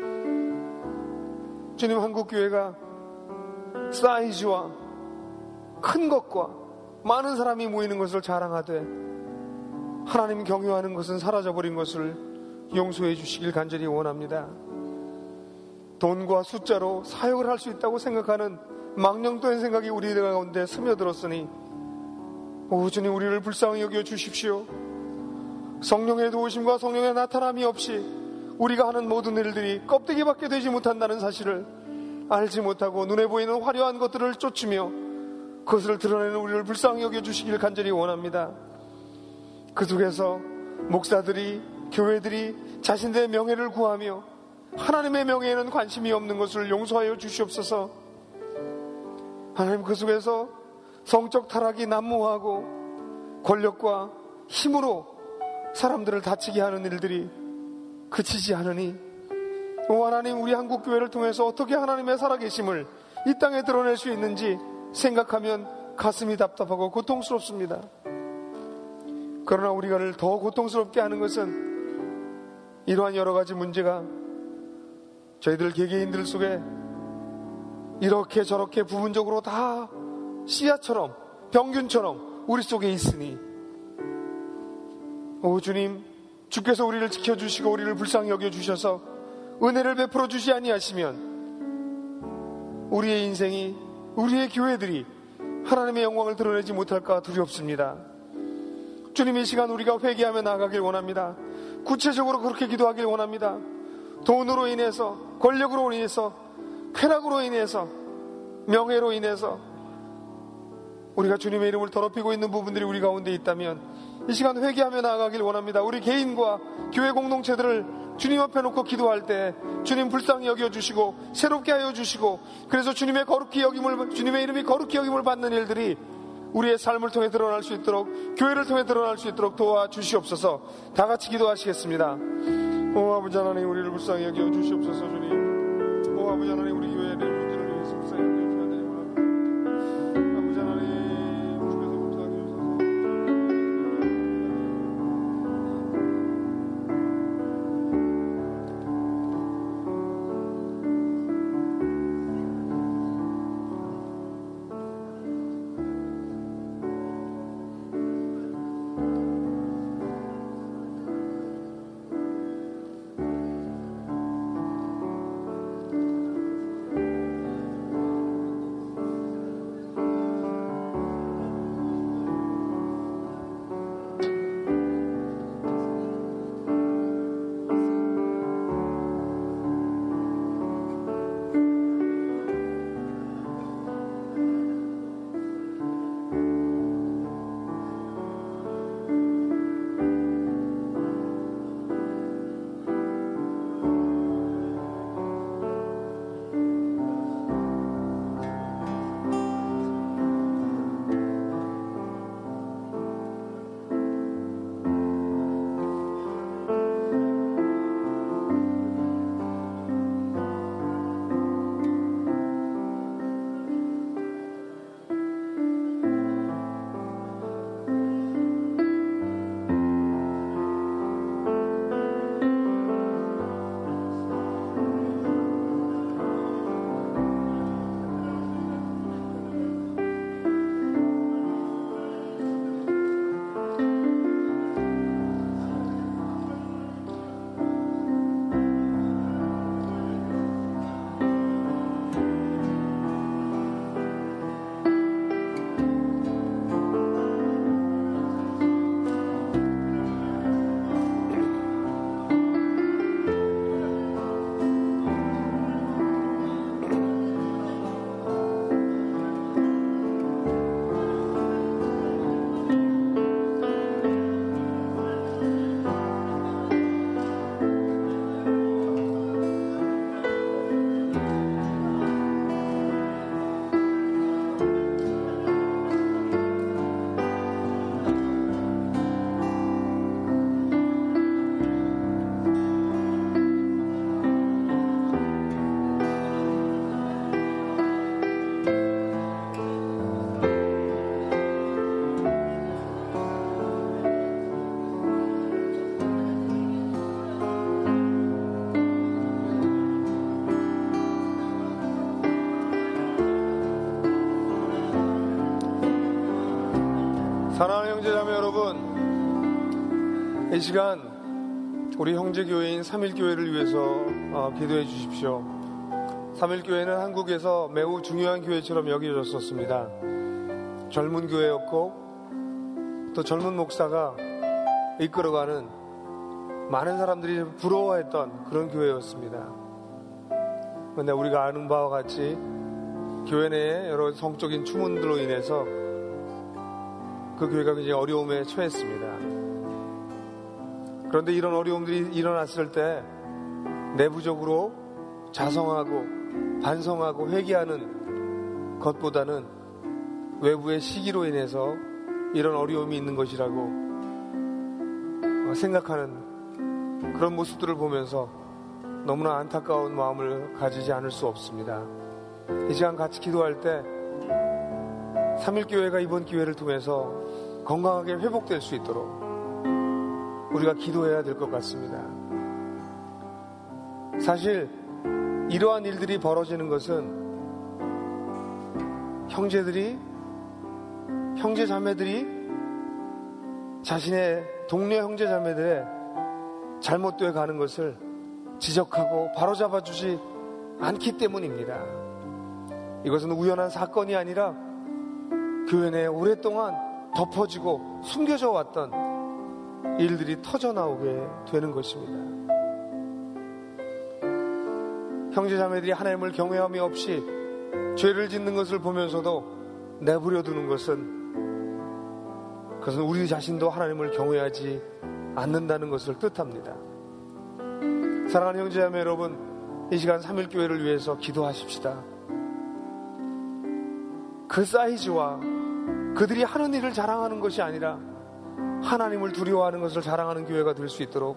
주님, 한국교회가 사이즈와 큰 것과 많은 사람이 모이는 것을 자랑하되 하나님 경유하는 것은 사라져버린 것을 용서해 주시길 간절히 원합니다. 돈과 숫자로 사역을 할 수 있다고 생각하는 망령된 생각이 우리들 가운데 스며들었으니, 오 주님, 우리를 불쌍히 여겨 주십시오. 성령의 도우심과 성령의 나타남이 없이 우리가 하는 모든 일들이 껍데기밖에 되지 못한다는 사실을 알지 못하고 눈에 보이는 화려한 것들을 쫓으며 그것을 드러내는 우리를 불쌍히 여겨 주시길 간절히 원합니다. 그 속에서 목사들이, 교회들이 자신들의 명예를 구하며 하나님의 명예에는 관심이 없는 것을 용서하여 주시옵소서. 하나님, 그 속에서 성적 타락이 난무하고 권력과 힘으로 사람들을 다치게 하는 일들이 그치지 않으니, 오 하나님, 우리 한국교회를 통해서 어떻게 하나님의 살아계심을 이 땅에 드러낼 수 있는지 생각하면 가슴이 답답하고 고통스럽습니다. 그러나 우리가를 더 고통스럽게 하는 것은 이러한 여러 가지 문제가 저희들 개개인들 속에 이렇게 저렇게 부분적으로 다 씨앗처럼, 병균처럼 우리 속에 있으니, 오 주님, 주께서 우리를 지켜주시고 우리를 불쌍히 여겨주셔서 은혜를 베풀어 주시 아니하시면 우리의 인생이, 우리의 교회들이 하나님의 영광을 드러내지 못할까 두렵습니다. 주님, 이 시간 우리가 회개하며 나아가길 원합니다. 구체적으로 그렇게 기도하길 원합니다. 돈으로 인해서, 권력으로 인해서, 쾌락으로 인해서, 명예로 인해서 우리가 주님의 이름을 더럽히고 있는 부분들이 우리 가운데 있다면 이 시간 회개하며 나아가길 원합니다. 우리 개인과 교회 공동체들을 주님 앞에 놓고 기도할 때 주님 불쌍히 여겨주시고 새롭게 하여 주시고, 그래서 주님의 이름이 거룩히 여김을 받는 일들이 우리의 삶을 통해 드러날 수 있도록, 교회를 통해 드러날 수 있도록 도와주시옵소서. 다 같이 기도하시겠습니다. 오 아버지 하나님, 우리를 불쌍히 여겨 주시옵소서. 주님, 오 아버지 하나님, 우리 교회의 문제를 위해서 불쌍히 여겨 주셔야 되니 원합니다. 아버지 하나님, 주께서 불쌍히 여겨주셔서 사랑하는 형제자매 여러분, 이 시간 우리 형제교회인 삼일교회를 위해서 기도해 주십시오. 삼일교회는 한국에서 매우 중요한 교회처럼 여겨졌었습니다. 젊은 교회였고 또 젊은 목사가 이끌어가는 많은 사람들이 부러워했던 그런 교회였습니다. 그런데 우리가 아는 바와 같이 교회 내에 여러 성적인 추문들로 인해서 그 교회가 굉장히 어려움에 처했습니다. 그런데 이런 어려움들이 일어났을 때 내부적으로 자성하고 반성하고 회개하는 것보다는 외부의 시기로 인해서 이런 어려움이 있는 것이라고 생각하는 그런 모습들을 보면서 너무나 안타까운 마음을 가지지 않을 수 없습니다. 이 시간 같이 기도할 때 삼일교회가 이번 기회를 통해서 건강하게 회복될 수 있도록 우리가 기도해야 될 것 같습니다. 사실 이러한 일들이 벌어지는 것은 형제 자매들이 자신의 동료 형제 자매들의 잘못되어 가는 것을 지적하고 바로잡아 주지 않기 때문입니다. 이것은 우연한 사건이 아니라 교회 내에 오랫동안 덮어지고 숨겨져 왔던 일들이 터져나오게 되는 것입니다. 형제자매들이 하나님을 경외함이 없이 죄를 짓는 것을 보면서도 내버려 두는 그것은 우리 자신도 하나님을 경외하지 않는다는 것을 뜻합니다. 사랑하는 형제자매 여러분, 이 시간 삼일교회를 위해서 기도하십시다. 그 사이즈와 그들이 하는 일을 자랑하는 것이 아니라 하나님을 두려워하는 것을 자랑하는 교회가 될 수 있도록,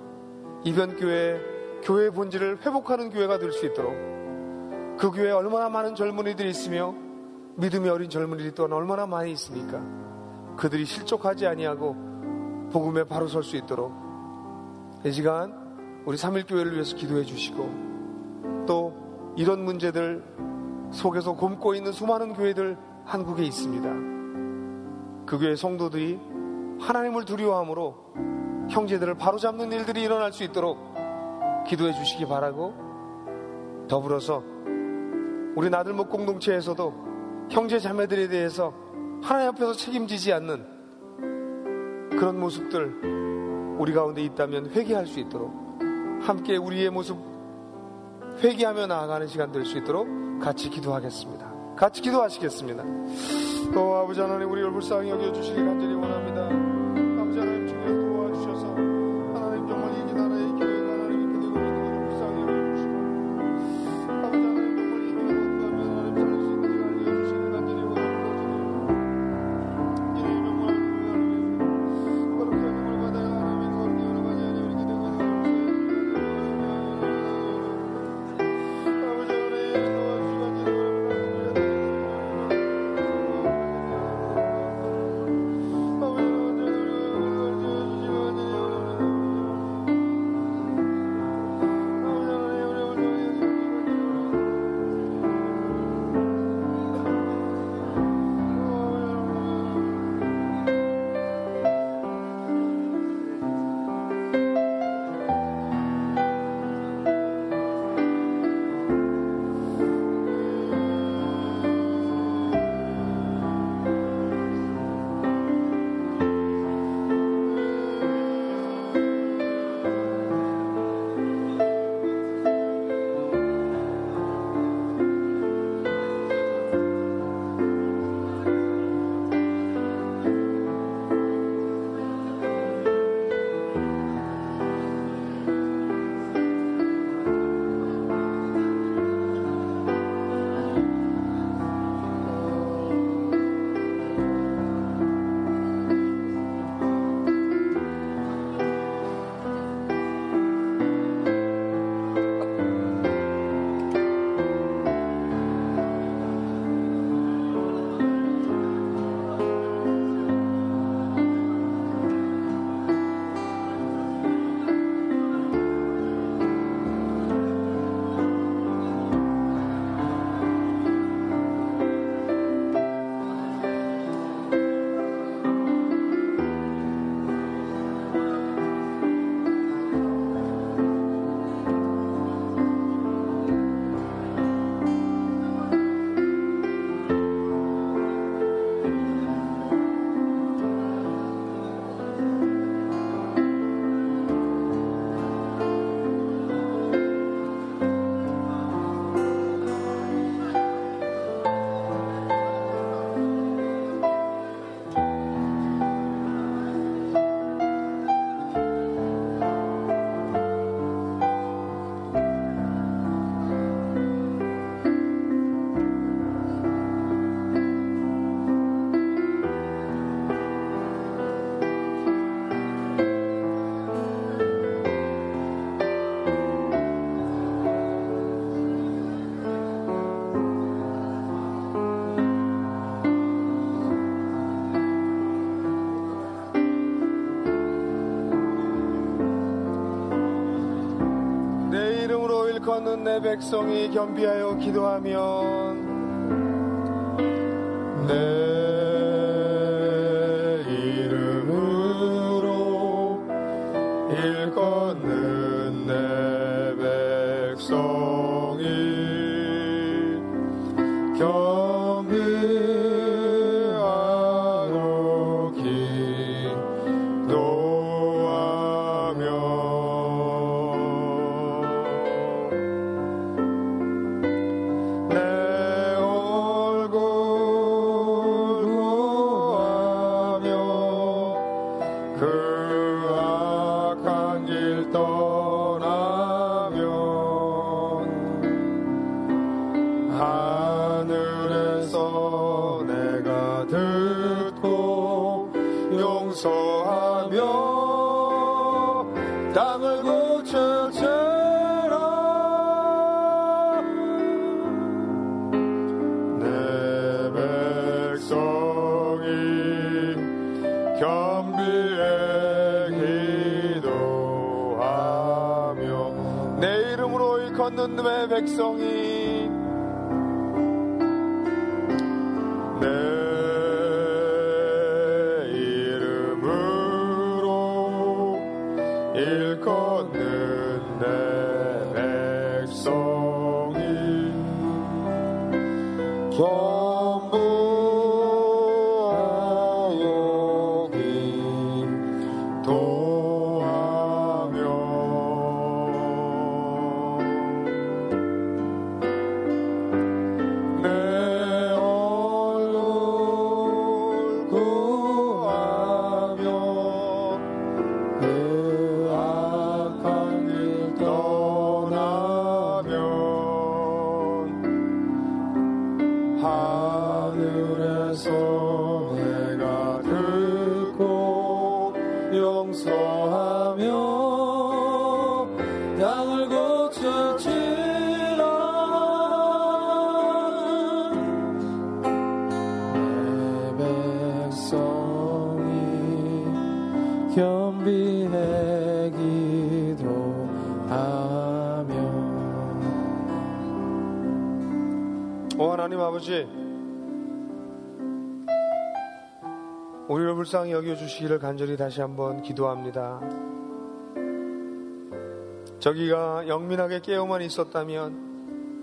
교회의 본질을 회복하는 교회가 될 수 있도록, 그 교회에 얼마나 많은 젊은이들이 있으며 믿음이 어린 젊은이들이 또한 얼마나 많이 있습니까? 그들이 실족하지 아니하고 복음에 바로 설 수 있도록 이 시간 우리 삼일교회를 위해서 기도해 주시고, 또 이런 문제들 속에서 곪고 있는 수많은 교회들 한국에 있습니다. 그 교회 성도들이 하나님을 두려워함으로 형제들을 바로잡는 일들이 일어날 수 있도록 기도해 주시기 바라고, 더불어서 우리 나들목 공동체에서도 형제 자매들에 대해서 하나님 앞에서 책임지지 않는 그런 모습들 우리 가운데 있다면 회개할 수 있도록, 함께 우리의 모습 회개하며 나아가는 시간 될 수 있도록 같이 기도하겠습니다. 같이 기도하시겠습니다. 또 아버지 하나님, 우리 불쌍히 여겨주시기 간절히 원합니다. 아버지 하나님, 주님 도와주셔서 하나님 정말 이 나라의 교회가 하나님 그대로 불쌍히 여겨주시고, 아버지 하나님 정말 이 교회가 어떻게 하면 하나님 살릴 수 있는지 알려주시기 간절히 원합니다. 주님 정말 하나님 거룩한 힘을 받아야 하나님 거룩한 힘을 받아야 하나님 이렇게 되고 아버지 하나님 도와주시기 간절히 원합니다. 일컫는 내 백성이 겸비하여 기도하면 내 이름으로 일컫는 내 백성이 겸비하여 기도하며 내 얼굴 구하며 그 악한 길 떠나면 하늘에서 내가 듣고 용서하며 땅을 고쳐주라. 내 백성이 겸비해 기도하며 내 이름으로 일컫는 내 백성이 내 이름으로 일컫는 내 백성이 겸비하여 기도하며 내 얼굴 구하며 그 악한 길 떠나면 하늘에서 내가 듣고 용서하며 땅을 고쳐주라. 내 백성이 겸비해 기도하며 오 하나님 아버지, 우리를 불쌍히 여겨주시기를 간절히 다시 한번 기도합니다. 저기가 영민하게 깨어만 있었다면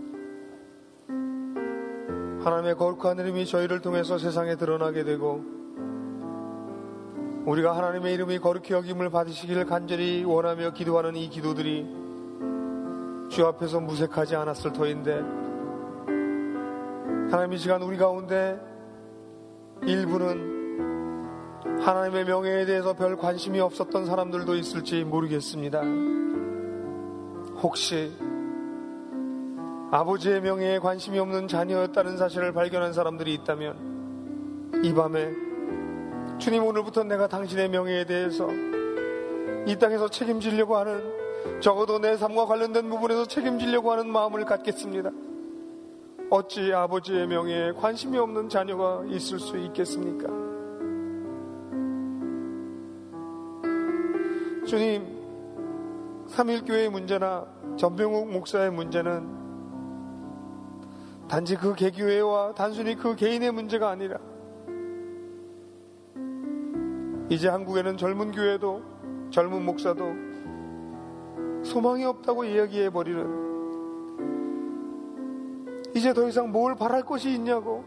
하나님의 거룩한 이름이 저희를 통해서 세상에 드러나게 되고 우리가 하나님의 이름이 거룩히 여김을 받으시기를 간절히 원하며 기도하는 이 기도들이 주 앞에서 무색하지 않았을 터인데, 하나님 이 시간 우리 가운데 일부는 하나님의 명예에 대해서 별 관심이 없었던 사람들도 있을지 모르겠습니다. 혹시 아버지의 명예에 관심이 없는 자녀였다는 사실을 발견한 사람들이 있다면 이 밤에 주님, 오늘부터 내가 당신의 명예에 대해서 이 땅에서 책임지려고 하는, 적어도 내 삶과 관련된 부분에서 책임지려고 하는 마음을 갖겠습니다. 어찌 아버지의 명예에 관심이 없는 자녀가 있을 수 있겠습니까? 주님, 삼일교회의 문제나 전병욱 목사의 문제는 단지 그 개교회와 단순히 그 개인의 문제가 아니라 이제 한국에는 젊은 교회도 젊은 목사도 소망이 없다고 이야기해버리는, 이제 더 이상 뭘 바랄 것이 있냐고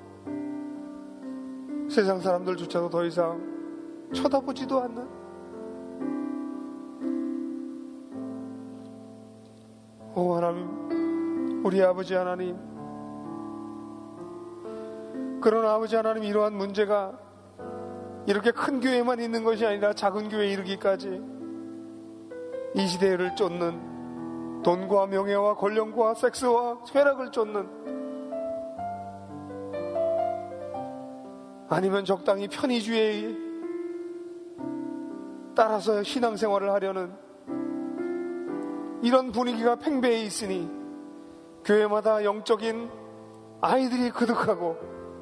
세상 사람들조차도 더 이상 쳐다보지도 않는, 오 하나님, 우리 아버지 하나님, 그러나 아버지 하나님, 이러한 문제가 이렇게 큰 교회만 있는 것이 아니라 작은 교회에 이르기까지 이 시대를 쫓는 돈과 명예와 권력과 섹스와 쾌락을 쫓는, 아니면 적당히 편의주의에 따라서 신앙생활을 하려는 이런 분위기가 팽배해 있으니 교회마다 영적인 아이들이 그득하고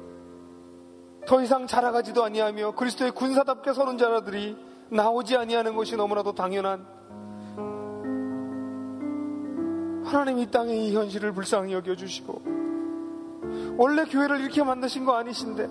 더 이상 자라가지도 아니하며 그리스도의 군사답게 서는 자들이 나오지 아니하는 것이 너무나도 당연한, 하나님 이 땅의 이 현실을 불쌍히 여겨주시고, 원래 교회를 이렇게 만드신 거 아니신데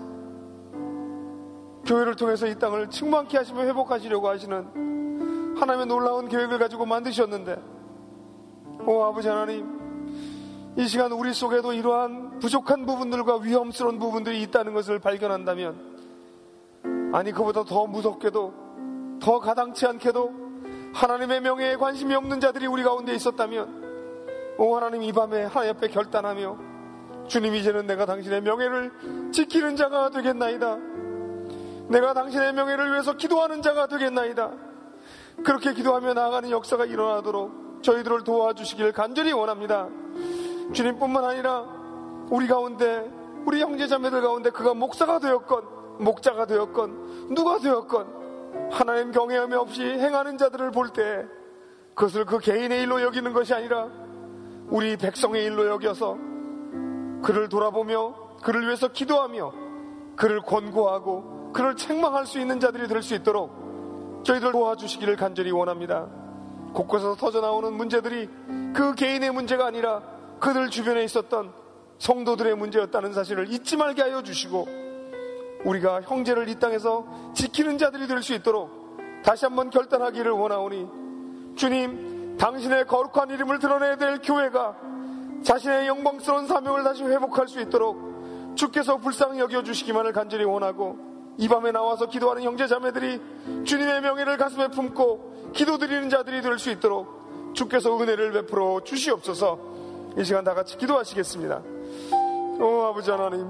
교회를 통해서 이 땅을 충만케 하시며 회복하시려고 하시는 하나님의 놀라운 계획을 가지고 만드셨는데, 아버지 하나님, 이 시간 우리 속에도 이러한 부족한 부분들과 위험스러운 부분들이 있다는 것을 발견한다면, 아니 그보다 더 무섭게도 더 가당치 않게도 하나님의 명예에 관심이 없는 자들이 우리 가운데 있었다면, 하나님 이 밤에 하나님 앞에 결단하며, 주님 이제는 내가 당신의 명예를 지키는 자가 되겠나이다. 내가 당신의 명예를 위해서 기도하는 자가 되겠나이다. 그렇게 기도하며 나아가는 역사가 일어나도록 저희들을 도와주시길 간절히 원합니다. 주님뿐만 아니라 우리 가운데, 우리 형제자매들 가운데 그가 목사가 되었건 목자가 되었건 누가 되었건 하나님 경외함이 없이 행하는 자들을 볼 때 그것을 그 개인의 일로 여기는 것이 아니라 우리 백성의 일로 여겨서 그를 돌아보며 그를 위해서 기도하며 그를 권고하고 그를 책망할 수 있는 자들이 될 수 있도록 저희들 도와주시기를 간절히 원합니다. 곳곳에서 터져나오는 문제들이 그 개인의 문제가 아니라 그들 주변에 있었던 성도들의 문제였다는 사실을 잊지 말게 하여 주시고, 우리가 형제를 이 땅에서 지키는 자들이 될 수 있도록 다시 한번 결단하기를 원하오니, 주님, 당신의 거룩한 이름을 드러내야 될 교회가 자신의 영광스러운 사명을 다시 회복할 수 있도록 주께서 불쌍히 여겨주시기만을 간절히 원하고, 이 밤에 나와서 기도하는 형제자매들이 주님의 명예를 가슴에 품고 기도드리는 자들이 될 수 있도록 주께서 은혜를 베풀어 주시옵소서. 이 시간 다 같이 기도하시겠습니다. 아버지 하나님,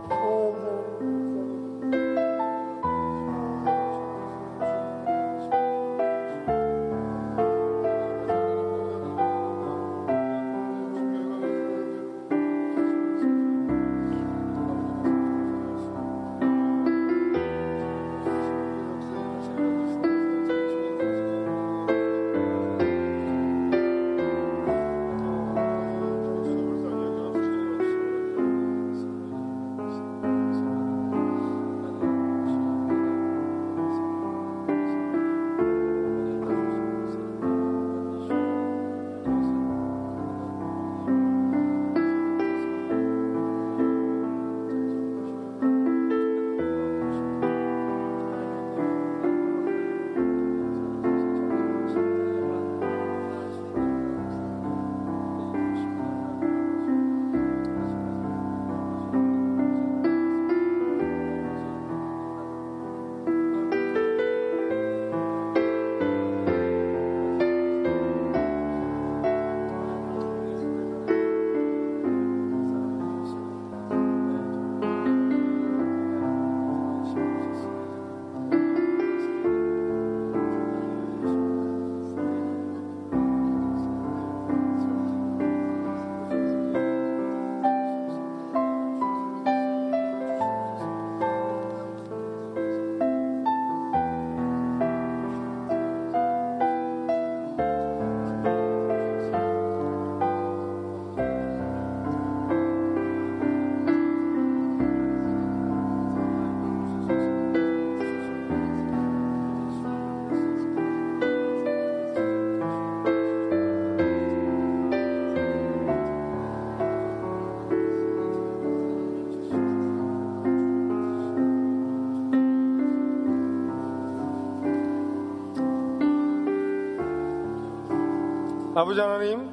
아버지 하나님,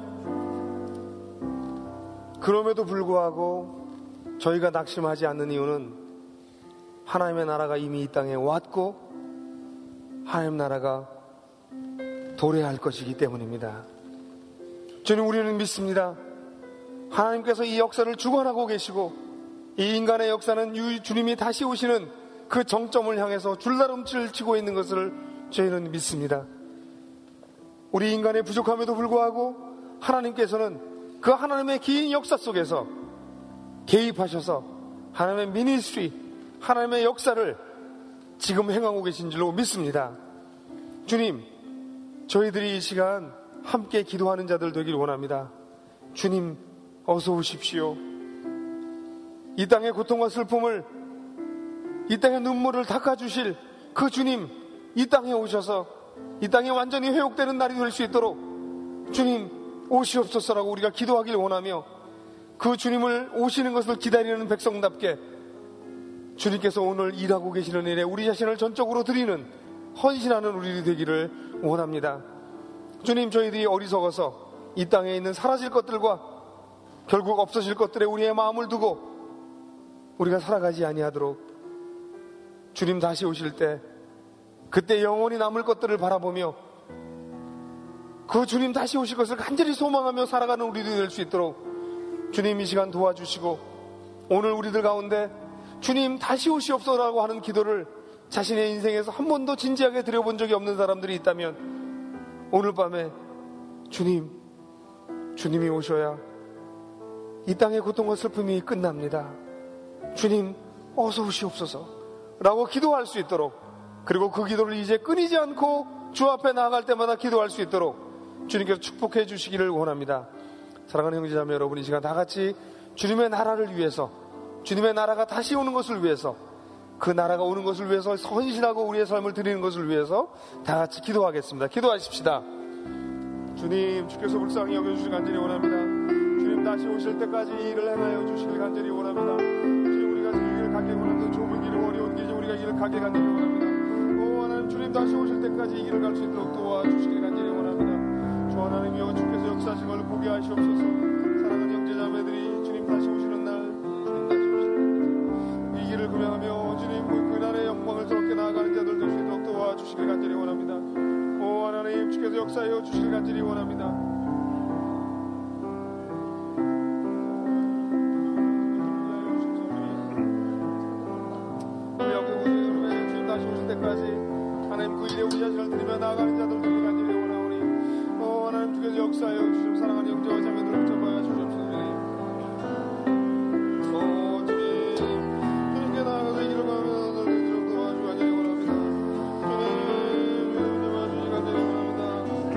그럼에도 불구하고 저희가 낙심하지 않는 이유는 하나님의 나라가 이미 이 땅에 왔고 하나님 나라가 도래할 것이기 때문입니다. 주님, 우리는 믿습니다. 하나님께서 이 역사를 주관하고 계시고 이 인간의 역사는 주님이 다시 오시는 그 정점을 향해서 줄다름치를 치고 있는 것을 저희는 믿습니다. 우리 인간의 부족함에도 불구하고 하나님께서는 그 하나님의 긴 역사 속에서 개입하셔서 하나님의 미니스트리, 하나님의 역사를 지금 행하고 계신 줄로 믿습니다. 주님, 저희들이 이 시간 함께 기도하는 자들 되길 원합니다. 주님, 어서 오십시오. 이 땅의 고통과 슬픔을, 이 땅의 눈물을 닦아주실 그 주님, 이 땅에 오셔서 이 땅이 완전히 회복되는 날이 될 수 있도록 주님, 오시옵소서라고 우리가 기도하길 원하며, 그 주님을 오시는 것을 기다리는 백성답게 주님께서 오늘 일하고 계시는 일에 우리 자신을 전적으로 드리는 헌신하는 우리들이 되기를 원합니다. 주님, 저희들이 어리석어서 이 땅에 있는 사라질 것들과 결국 없어질 것들에 우리의 마음을 두고 우리가 살아가지 아니하도록, 주님 다시 오실 때 그때 영원히 남을 것들을 바라보며 그 주님 다시 오실 것을 간절히 소망하며 살아가는 우리들이 될 수 있도록 주님 이 시간 도와주시고, 오늘 우리들 가운데 주님 다시 오시옵소서라고 하는 기도를 자신의 인생에서 한 번도 진지하게 드려본 적이 없는 사람들이 있다면 오늘 밤에 주님이 오셔야 이 땅의 고통과 슬픔이 끝납니다. 주님 어서 오시옵소서 라고 기도할 수 있도록, 그리고 그 기도를 이제 끊이지 않고 주 앞에 나아갈 때마다 기도할 수 있도록 주님께서 축복해 주시기를 원합니다. 사랑하는 형제자매 여러분, 이 시간 다 같이 주님의 나라를 위해서, 주님의 나라가 다시 오는 것을 위해서, 그 나라가 오는 것을 위해서 헌신하고 우리의 삶을 드리는 것을 위해서 다 같이 기도하겠습니다. 기도하십시다. 주님, 주께서 불쌍히 여겨주시길 간절히 원합니다. 주님 다시 오실 때까지 이 일을 행하여 주시길 간절히 원합니다. 주님, 우리가 이 길을 가기 원합니다. 좁은 길이 어려운 길이지 우리가 이 길을 가기 간절히 원합니다. 하나님, 주님 다시 오실 때까지 이 길을 갈 수 있도록 도와주시길 간절히 원합니다. 주 하나님이여, 주께서 역사하신 것을 보게 하시옵소서. 사랑하는 형제자매들이 주님 다시 오시는 날, 주님 다시 오시는 날 이 길을 금양하며 주님 그날의 영광을 스럽게 나아가는 자들 될 수 있도록 도와주시길 간절히 원합니다. 하나님, 주께서 역사하여 주시길 간절히 원합니다. 주님 다시 오실 때까지 하나님 그 일에 우리 자신을 드리며 나아가는 자들 되길 간절히 원하오니, 하나님 주께서 역사하여 주시옵소서. 사랑하는 형제와 자매들을 붙잡아야 주시옵소서. 주님, 주님께 나아가서 이 길을 가면서 도와주시기 간절히 원합니다. 주님, 도와주시기 간절히 원합니다.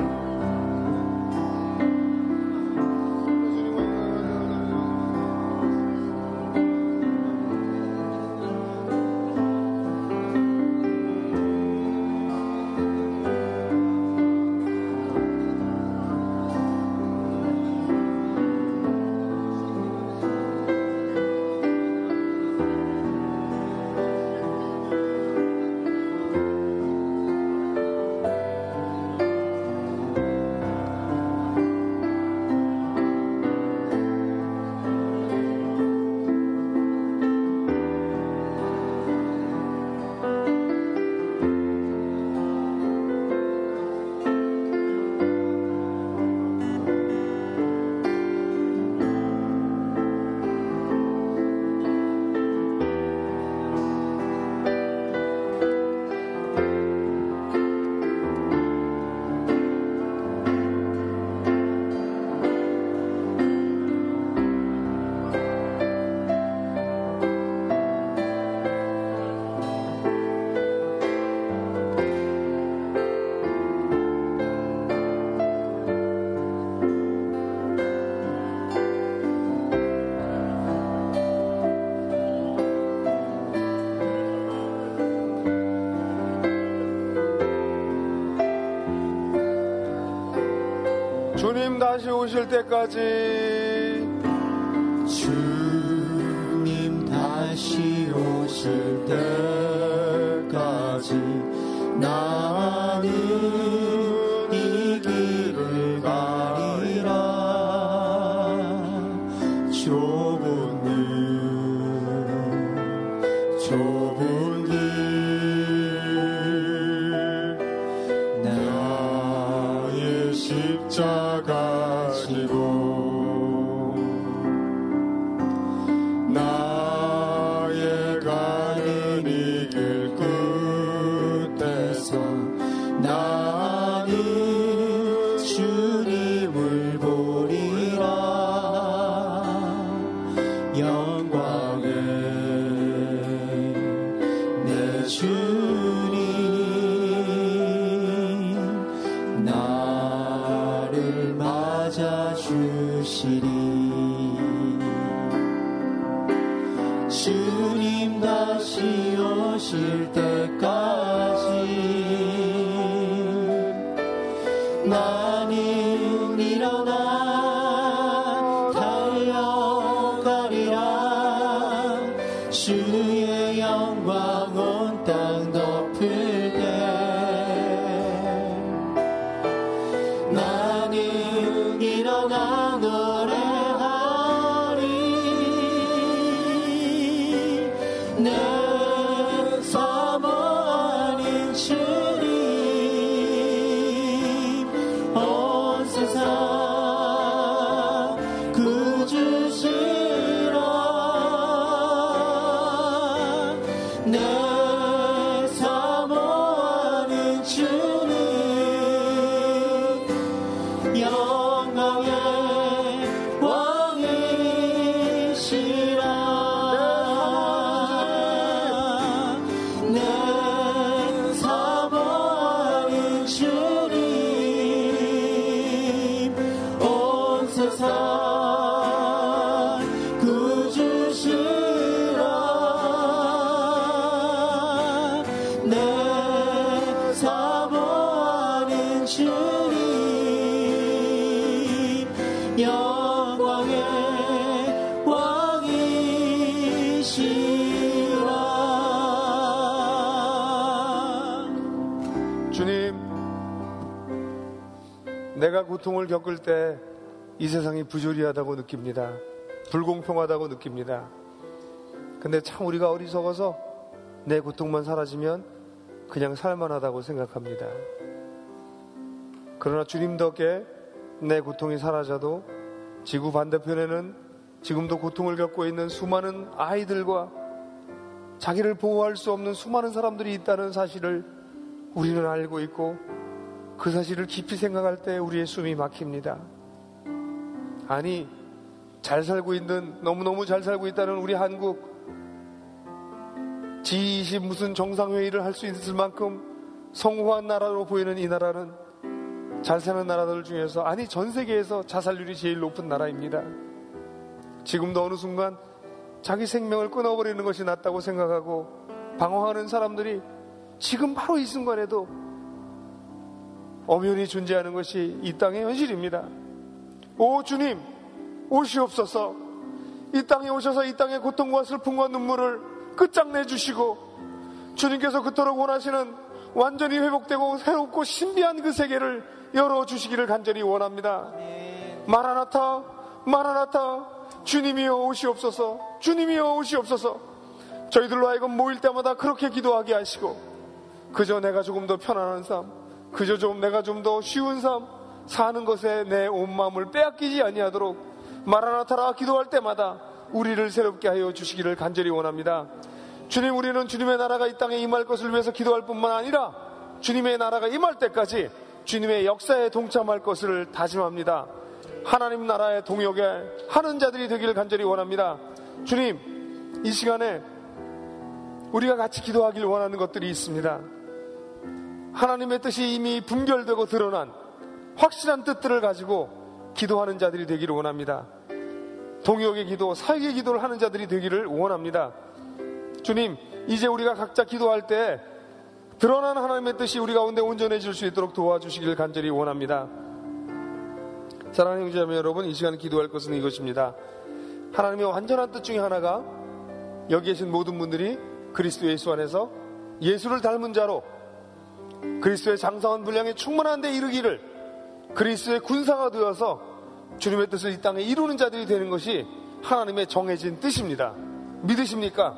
주님 다시 오실 때까지, 주님 다시 오실 때까지 나는 이 길을 가리라. 좁은 길 나의 십자가 지고 나의 가는 이 길 끝에서 나는 주님을 보리라. 영광의 내 주님 나를 맞아주시리. 주님 다시 오실 때까지 나는 일어나 주님 온 세상 구주시라 내 사모하는 주님 영광의 왕이시라 내 사모하는 주님 온 세상 구주시라 내 사모하는 주님 영광의 왕이시라. 주님, 내가 고통을 겪을 때 이 세상이 부조리하다고 느낍니다. 불공평하다고 느낍니다. 근데 참 우리가 어리석어서 내 고통만 사라지면 그냥 살만하다고 생각합니다. 그러나 주님 덕에 내 고통이 사라져도 지구 반대편에는 지금도 고통을 겪고 있는 수많은 아이들과 자기를 보호할 수 없는 수많은 사람들이 있다는 사실을 우리는 알고 있고, 그 사실을 깊이 생각할 때 우리의 숨이 막힙니다. 아니, 잘 살고 있는, 너무너무 잘 살고 있다는 우리 한국, G20 무슨 정상회의를 할 수 있을 만큼 성공한 나라로 보이는 이 나라는 잘 사는 나라들 중에서, 아니 전 세계에서 자살률이 제일 높은 나라입니다. 지금도 어느 순간 자기 생명을 끊어버리는 것이 낫다고 생각하고 방황하는 사람들이 지금 바로 이 순간에도 엄연히 존재하는 것이 이 땅의 현실입니다. 오 주님, 오시옵소서. 이 땅에 오셔서 이 땅의 고통과 슬픔과 눈물을 끝장내주시고, 주님께서 그토록 원하시는 완전히 회복되고 새롭고 신비한 그 세계를 열어주시기를 간절히 원합니다. 마라나타, 마라나타, 주님이여 오시옵소서, 주님이여 오시옵소서. 저희들로 하여금 모일 때마다 그렇게 기도하게 하시고, 그저 내가 조금 더 편안한 삶, 그저 좀 내가 좀 더 쉬운 삶 사는 것에 내 온 마음을 빼앗기지 아니하도록 마라나타라 기도할 때마다 우리를 새롭게 하여 주시기를 간절히 원합니다. 주님, 우리는 주님의 나라가 이 땅에 임할 것을 위해서 기도할 뿐만 아니라 주님의 나라가 임할 때까지 주님의 역사에 동참할 것을 다짐합니다. 하나님 나라의 동역에 하는 자들이 되기를 간절히 원합니다. 주님, 이 시간에 우리가 같이 기도하길 원하는 것들이 있습니다. 하나님의 뜻이 이미 분별되고 드러난 확실한 뜻들을 가지고 기도하는 자들이 되기를 원합니다. 동역의 기도, 사역의 기도를 하는 자들이 되기를 원합니다. 주님, 이제 우리가 각자 기도할 때 드러난 하나님의 뜻이 우리 가운데 온전해질 수 있도록 도와주시길 간절히 원합니다. 사랑하는 형제자매 여러분, 이 시간에 기도할 것은 이것입니다. 하나님의 완전한 뜻 중에 하나가 여기 계신 모든 분들이 그리스도 예수 안에서 예수를 닮은 자로 그리스도의 장성한 분량에 충만한 데 이르기를, 그리스도의 군사가 되어서 주님의 뜻을 이 땅에 이루는 자들이 되는 것이 하나님의 정해진 뜻입니다. 믿으십니까?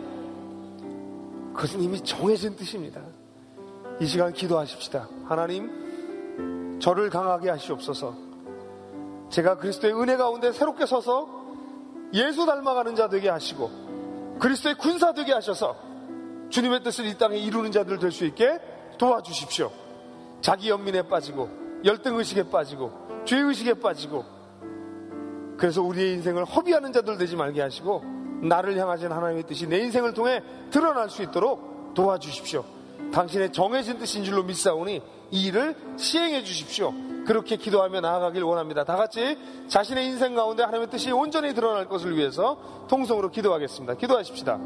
그것은 이미 정해진 뜻입니다. 이 시간 기도하십시다. 하나님, 저를 강하게 하시옵소서. 제가 그리스도의 은혜 가운데 새롭게 서서 예수 닮아가는 자 되게 하시고 그리스도의 군사 되게 하셔서 주님의 뜻을 이 땅에 이루는 자들 될 수 있게 도와주십시오. 자기 연민에 빠지고 열등의식에 빠지고 죄의식에 빠지고 그래서 우리의 인생을 허비하는 자들 되지 말게 하시고 나를 향하신 하나님의 뜻이 내 인생을 통해 드러날 수 있도록 도와주십시오. 당신의 정해진 뜻인 줄로 믿사오니 이 일을 시행해 주십시오. 그렇게 기도하며 나아가길 원합니다. 다 같이 자신의 인생 가운데 하나님의 뜻이 온전히 드러날 것을 위해서 통성으로 기도하겠습니다. 기도하십시다.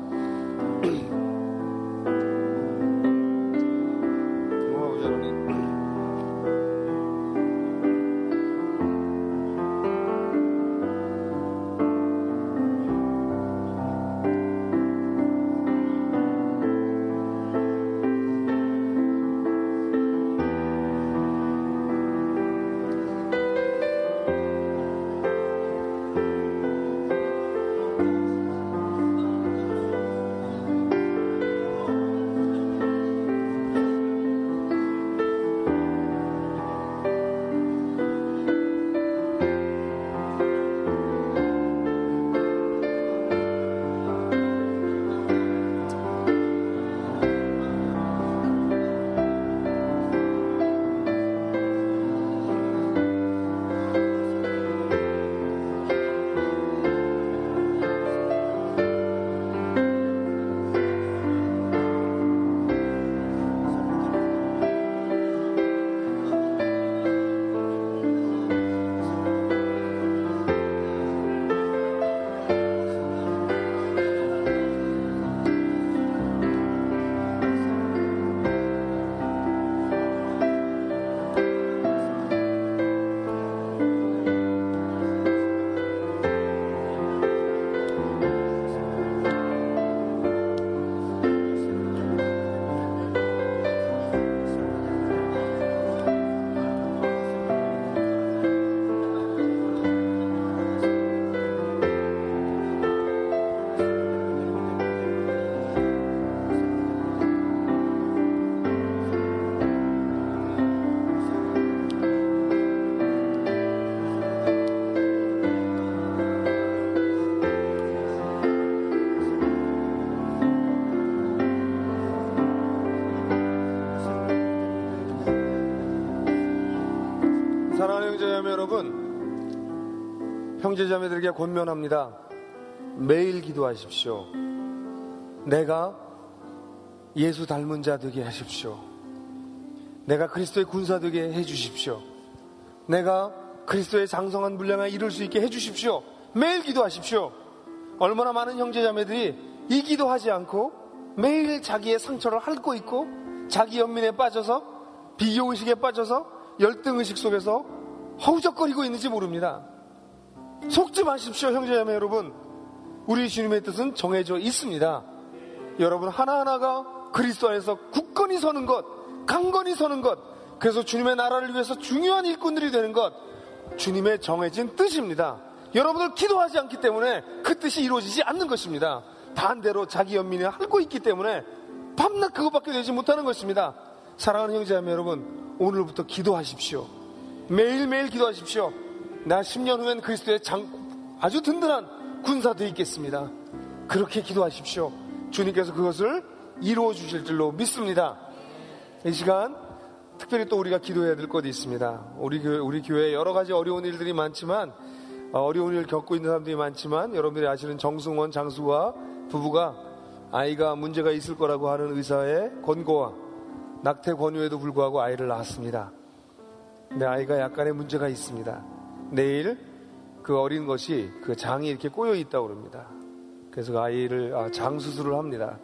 여러분, 형제자매들에게 권면합니다. 매일 기도하십시오. 내가 예수 닮은 자 되게 하십시오. 내가 그리스도의 군사 되게 해주십시오. 내가 그리스도의 장성한 분량에 이룰 수 있게 해주십시오. 매일 기도하십시오. 얼마나 많은 형제자매들이 이 기도하지 않고 매일 자기의 상처를 핥고 있고 자기 연민에 빠져서 비교의식에 빠져서 열등의식 속에서 허우적거리고 있는지 모릅니다. 속지 마십시오. 형제자매 여러분, 우리 주님의 뜻은 정해져 있습니다. 여러분 하나하나가 그리스도 안에서 굳건히 서는 것, 강건히 서는 것, 그래서 주님의 나라를 위해서 중요한 일꾼들이 되는 것, 주님의 정해진 뜻입니다. 여러분들 기도하지 않기 때문에 그 뜻이 이루어지지 않는 것입니다. 반대로 자기 연민을 핥고 있기 때문에 밤낮 그것밖에 되지 못하는 것입니다. 사랑하는 형제자매 여러분, 오늘부터 기도하십시오. 매일매일 기도하십시오. 나 10년 후엔 그리스도의 아주 든든한 군사 되어 있겠습니다. 그렇게 기도하십시오. 주님께서 그것을 이루어 주실 줄로 믿습니다. 이 시간 특별히 또 우리가 기도해야 될 것이 있습니다. 우리 교회에 여러 가지 어려운 일들이 많지만, 어려운 일을 겪고 있는 사람들이 많지만, 여러분들이 아시는 정승원 장수와 부부가 아이가 문제가 있을 거라고 하는 의사의 권고와 낙태 권유에도 불구하고 아이를 낳았습니다. 근데 아이가 약간의 문제가 있습니다. 내일 그 어린 것이 그 장이 이렇게 꼬여 있다고 그럽니다. 그래서 그 아이를 장 수술을 합니다.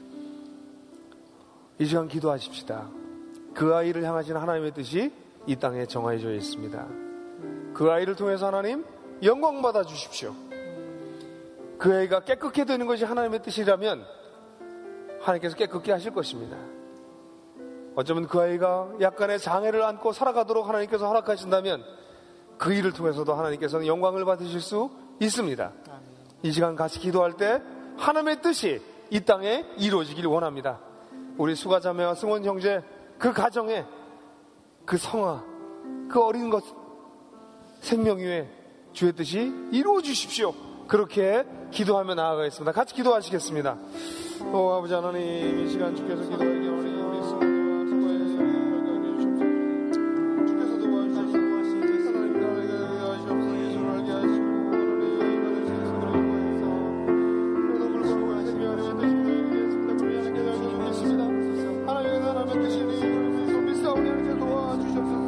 이 시간 기도하십시다. 그 아이를 향하신 하나님의 뜻이 이 땅에 정해져 있습니다. 그 아이를 통해서 하나님 영광 받아 주십시오. 그 아이가 깨끗게 되는 것이 하나님의 뜻이라면 하나님께서 깨끗게 하실 것입니다. 어쩌면 그 아이가 약간의 장애를 안고 살아가도록 하나님께서 허락하신다면 그 일을 통해서도 하나님께서는 영광을 받으실 수 있습니다. 이 시간 같이 기도할 때 하나님의 뜻이 이 땅에 이루어지길 원합니다. 우리 수가자매와 승원 형제, 그 가정에 그 성화, 그 어린 것 생명 위에 주의 뜻이 이루어 주십시오. 그렇게 기도하며 나아가겠습니다. 같이 기도하시겠습니다. 아버지 하나님, 이 시간 주께서 기도하기 원하니 우리 승원이와 수가의 영광을 주옵소서. 주께서 도와주셔서 하나님 나라에게 하시옵소서. 예수를 알게 하시고 하나님 나라에서 그래도 불구하고 생명의 뜻이 보이겠습니다. 우리 하나님께 달려서 믿습니다. 하나님의 뜻이니 그래서 믿사오니 하나님께 도와주시옵소서.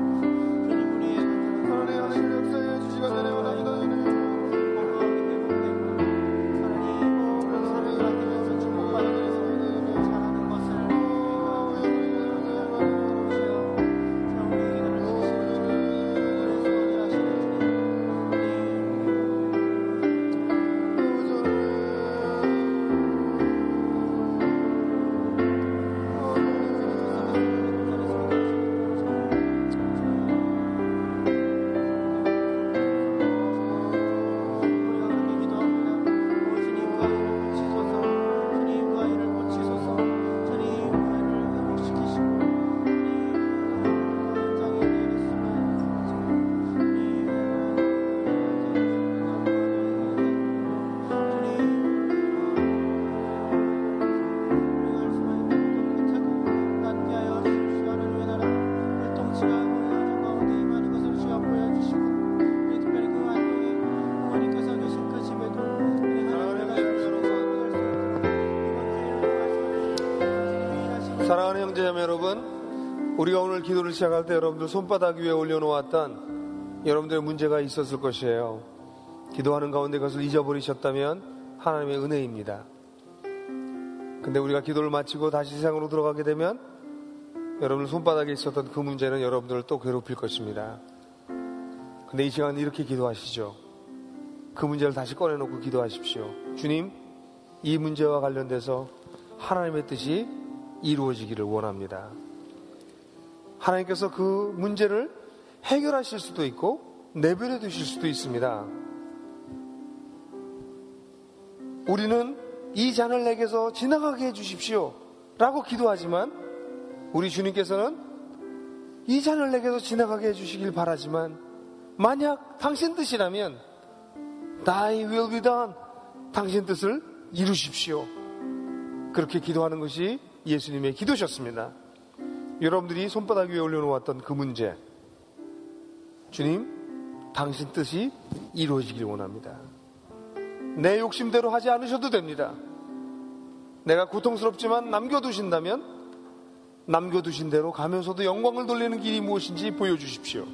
하나님 역사에 주시가 되네 원합니다. 사랑하는 형제자매 여러분, 우리가 오늘 기도를 시작할 때 여러분들 손바닥 위에 올려놓았던 여러분들의 문제가 있었을 것이에요. 기도하는 가운데 그것을 잊어버리셨다면 하나님의 은혜입니다. 근데 우리가 기도를 마치고 다시 세상으로 들어가게 되면 여러분들 손바닥에 있었던 그 문제는 여러분들을 또 괴롭힐 것입니다. 근데 이 시간 이렇게 기도하시죠. 그 문제를 다시 꺼내놓고 기도하십시오. 주님, 이 문제와 관련돼서 하나님의 뜻이 이루어지기를 원합니다. 하나님께서 그 문제를 해결하실 수도 있고 내버려 두실 수도 있습니다. 우리는 이 잔을 내게서 지나가게 해주십시오 라고 기도하지만 우리 주님께서는 이 잔을 내게서 지나가게 해주시길 바라지만 만약 당신 뜻이라면 Thy will be done, 당신 뜻을 이루십시오. 그렇게 기도하는 것이 예수님의 기도셨습니다. 여러분들이 손바닥 위에 올려놓았던 그 문제, 주님 당신 뜻이 이루어지길 원합니다. 내 욕심대로 하지 않으셔도 됩니다. 내가 고통스럽지만 남겨두신다면 남겨두신 대로 가면서도 영광을 돌리는 길이 무엇인지 보여주십시오.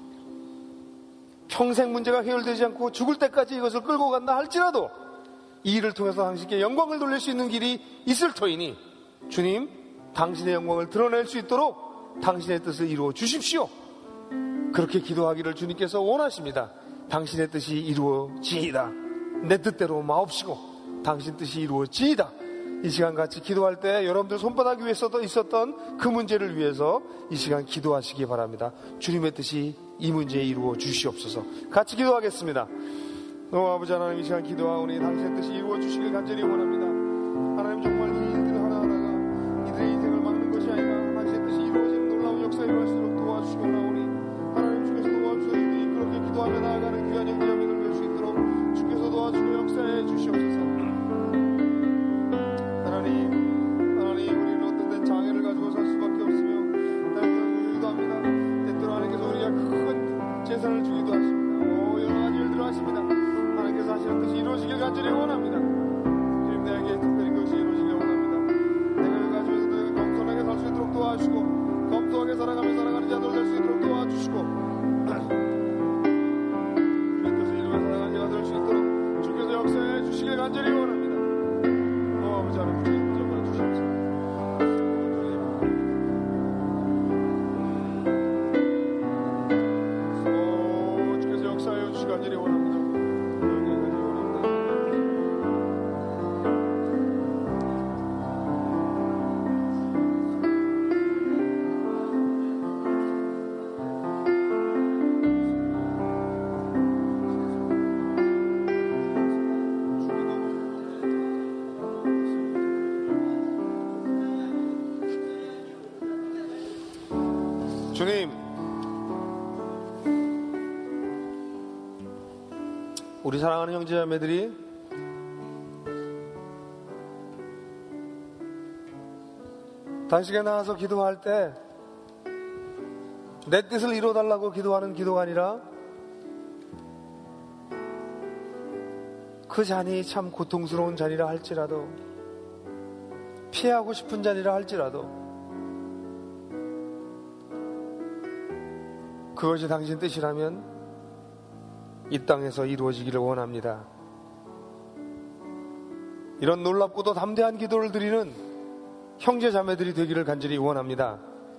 평생 문제가 해결되지 않고 죽을 때까지 이것을 끌고 간다 할지라도 이 일을 통해서 당신께 영광을 돌릴 수 있는 길이 있을 터이니 주님, 당신의 영광을 드러낼 수 있도록 당신의 뜻을 이루어 주십시오. 그렇게 기도하기를 주님께서 원하십니다. 당신의 뜻이 이루어지이다. 내 뜻대로 마옵시고 당신 뜻이 이루어지이다. 이 시간 같이 기도할 때 여러분들 손바닥 위에 있었던 그 문제를 위해서 이 시간 기도하시기 바랍니다. 주님의 뜻이 이 문제에 이루어 주시옵소서. 같이 기도하겠습니다. 아버지 하나님, 이 시간 기도하오니 당신의 뜻이 이루어 주시길 간절히 원합니다. 하나님, 정말 이 일들 하나하나가 이들의 인생을 막는 것이 아니라 당신의 뜻이 이루어지는 놀라운 역사 일어날 수 있도록 도와주시기 원하오니 하나님, 주께서 도와주셔서 이들이 그렇게 기도하며 나아가는 귀한 형제자매들 될 수 있도록 주께서 도와주시고 역사해 주시옵소서. 하나님, 우리는 어떤 땐 장애를 가지고 살 수밖에 없으며 때로는 우유도 합니다. 때때로 하나님께서 우리가 큰 재산을 주기도 하십니다. 여러 가지 일들을 하십니다. 하나님께서 하시는 뜻이 이루어지길 간절히 원합니다. 주님, 내게 특별히 그것이 이루어지길 원합니다. 내가 이걸 가지고서도 겸손하게 살 수 있도록 도와주시고 겸손하게 살아가며 살아가는 자들 될 수 있도록 도와주시고 주의 뜻을 이루며 살아가는 자가 될 수 있도록 주께서 역사해 주시길 간절히 원합니다. 아버지 하나님, 주님 붙잡아 주시옵소서. 주께서 역사하여 주시길 간절히 원합니다. 주님, 우리 사랑하는 형제자매들이 당신께 나와서 기도할 때 내 뜻을 이루어달라고 기도하는 기도가 아니라 그 잔이 참 고통스러운 잔이라 할지라도 피하고 싶은 잔이라 할지라도 그것이 당신 뜻이라면 이 땅에서 이루어지기를 원합니다. 이런 놀랍고도 담대한 기도를 드리는 형제 자매들이 되기를 간절히 원합니다.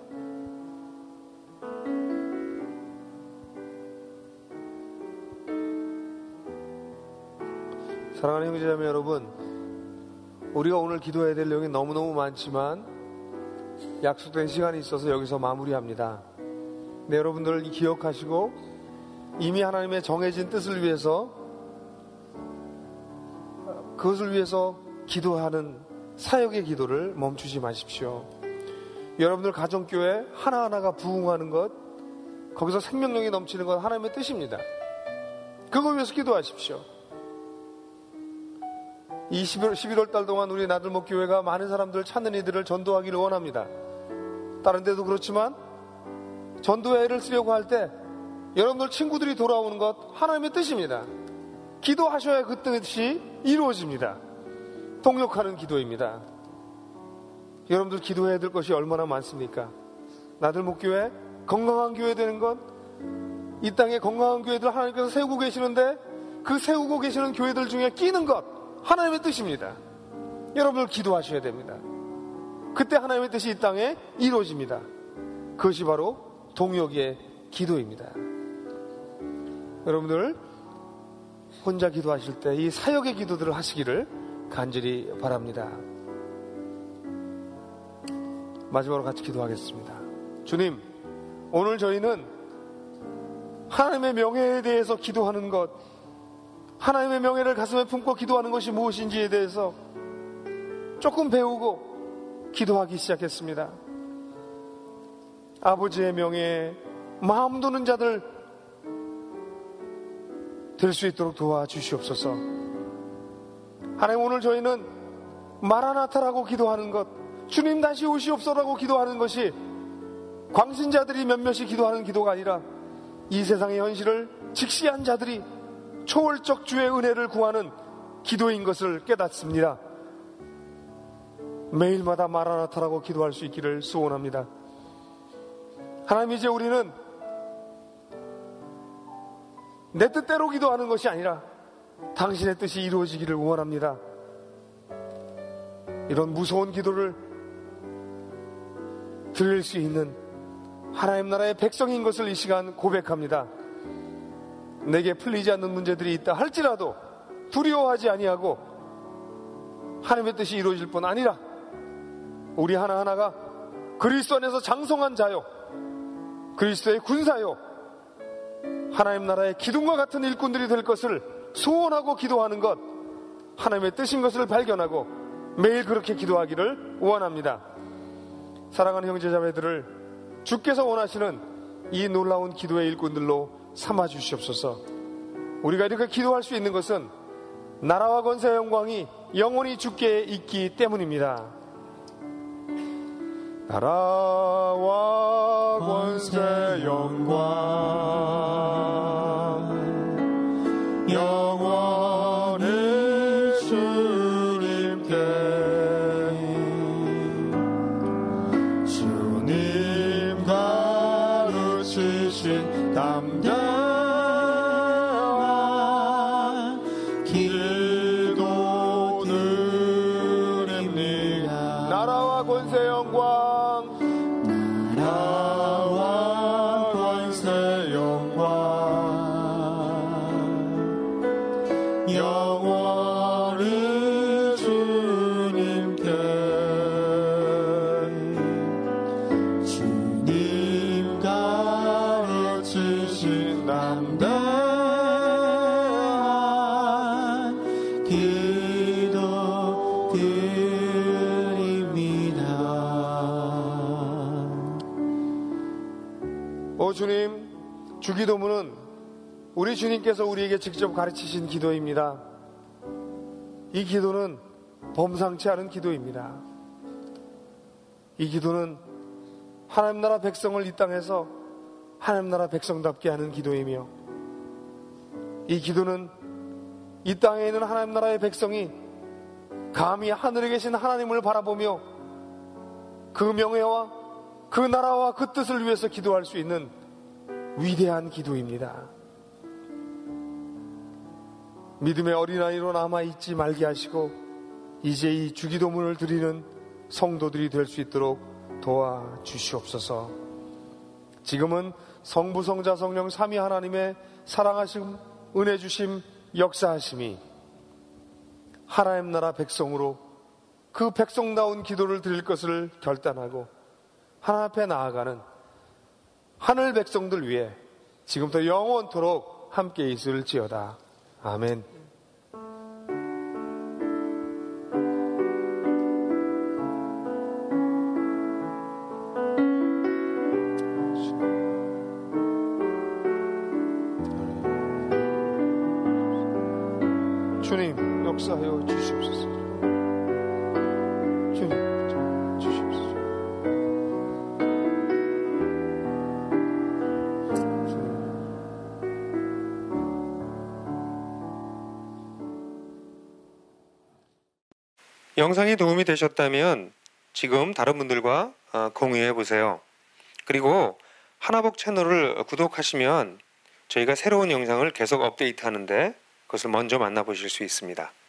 사랑하는 형제 자매 여러분, 우리가 오늘 기도해야 될 내용이 너무너무 많지만 약속된 시간이 있어서 여기서 마무리합니다. 네, 여러분들 기억하시고 이미 하나님의 정해진 뜻을 위해서 그것을 위해서 기도하는 사역의 기도를 멈추지 마십시오. 여러분들 가정교회 하나하나가 부흥하는 것, 거기서 생명력이 넘치는 것 하나님의 뜻입니다. 그거 위해서 기도하십시오. 이 11월 달 동안 우리 나들목 교회가 많은 사람들을 찾는 이들을 전도하기를 원합니다. 다른 데도 그렇지만 전도회를 쓰려고 할 때 여러분들 친구들이 돌아오는 것 하나님의 뜻입니다. 기도하셔야 그 뜻이 이루어집니다. 동력하는 기도입니다. 여러분들 기도해야 될 것이 얼마나 많습니까? 나들목교회 건강한 교회 되는 것, 이 땅에 건강한 교회들 하나님께서 세우고 계시는데 그 세우고 계시는 교회들 중에 끼는 것 하나님의 뜻입니다. 여러분들 기도하셔야 됩니다. 그때 하나님의 뜻이 이 땅에 이루어집니다. 그것이 바로 동역의 기도입니다. 여러분들 혼자 기도하실 때 이 사역의 기도들을 하시기를 간절히 바랍니다. 마지막으로 같이 기도하겠습니다. 주님, 오늘 저희는 하나님의 명예에 대해서 기도하는 것, 하나님의 명예를 가슴에 품고 기도하는 것이 무엇인지에 대해서 조금 배우고 기도하기 시작했습니다. 아버지의 명예에 마음 두는 자들 될 수 있도록 도와주시옵소서. 하나님, 오늘 저희는 마라나타라고 기도하는 것, 주님 다시 오시옵소서라고 기도하는 것이 광신자들이 몇몇이 기도하는 기도가 아니라 이 세상의 현실을 직시한 자들이 초월적 주의 은혜를 구하는 기도인 것을 깨닫습니다. 매일마다 마라나타라고 기도할 수 있기를 소원합니다. 하나님, 이제 우리는 내 뜻대로 기도하는 것이 아니라 당신의 뜻이 이루어지기를 원합니다. 이런 무서운 기도를 드릴 수 있는 하나님 나라의 백성인 것을 이 시간 고백합니다. 내게 풀리지 않는 문제들이 있다 할지라도 두려워하지 아니하고 하나님의 뜻이 이루어질 뿐 아니라 우리 하나하나가 그리스도 안에서 장성한 자요, 그리스도의 군사요, 하나님 나라의 기둥과 같은 일꾼들이 될 것을 소원하고 기도하는 것, 하나님의 뜻인 것을 발견하고 매일 그렇게 기도하기를 원합니다. 사랑하는 형제자매들을 주께서 원하시는 이 놀라운 기도의 일꾼들로 삼아 주시옵소서. 우리가 이렇게 기도할 수 있는 것은 나라와 권세와 영광이 영원히 주께 있기 때문입니다. 나라와 권세 영광 영원히 주님께, 주님 가르치신 담대한 기도드립니다. 나라와 권세 영광 영원히 주님께, 주님 가르치신 담대한 기도 드립니다. 오 주님, 주기도문은 우리 주님께서 우리에게 직접 가르치신 기도입니다. 이 기도는 범상치 않은 기도입니다. 이 기도는 하나님 나라 백성을 이 땅에서 하나님 나라 백성답게 하는 기도이며, 이 기도는 이 땅에 있는 하나님 나라의 백성이 감히 하늘에 계신 하나님을 바라보며 그 명예와 그 나라와 그 뜻을 위해서 기도할 수 있는 위대한 기도입니다. 믿음의 어린아이로 남아있지 말게 하시고 이제 이 주기도문을 드리는 성도들이 될 수 있도록 도와주시옵소서. 지금은 성부, 성자, 성령 삼위 하나님의 사랑하심, 은혜 주심, 역사하심이 하나님 나라 백성으로 그 백성다운 기도를 드릴 것을 결단하고 하나님 앞에 나아가는 하늘 백성들 위해 지금부터 영원토록 함께 있을지어다. 아멘. 주님 역사하여 주시옵소서. 주님 주시옵소서. 영상이 도움이 되셨다면 지금 다른 분들과 공유해 보세요. 그리고 하나복 채널을 구독하시면 저희가 새로운 영상을 계속 업데이트하는데 그것을 먼저 만나보실 수 있습니다.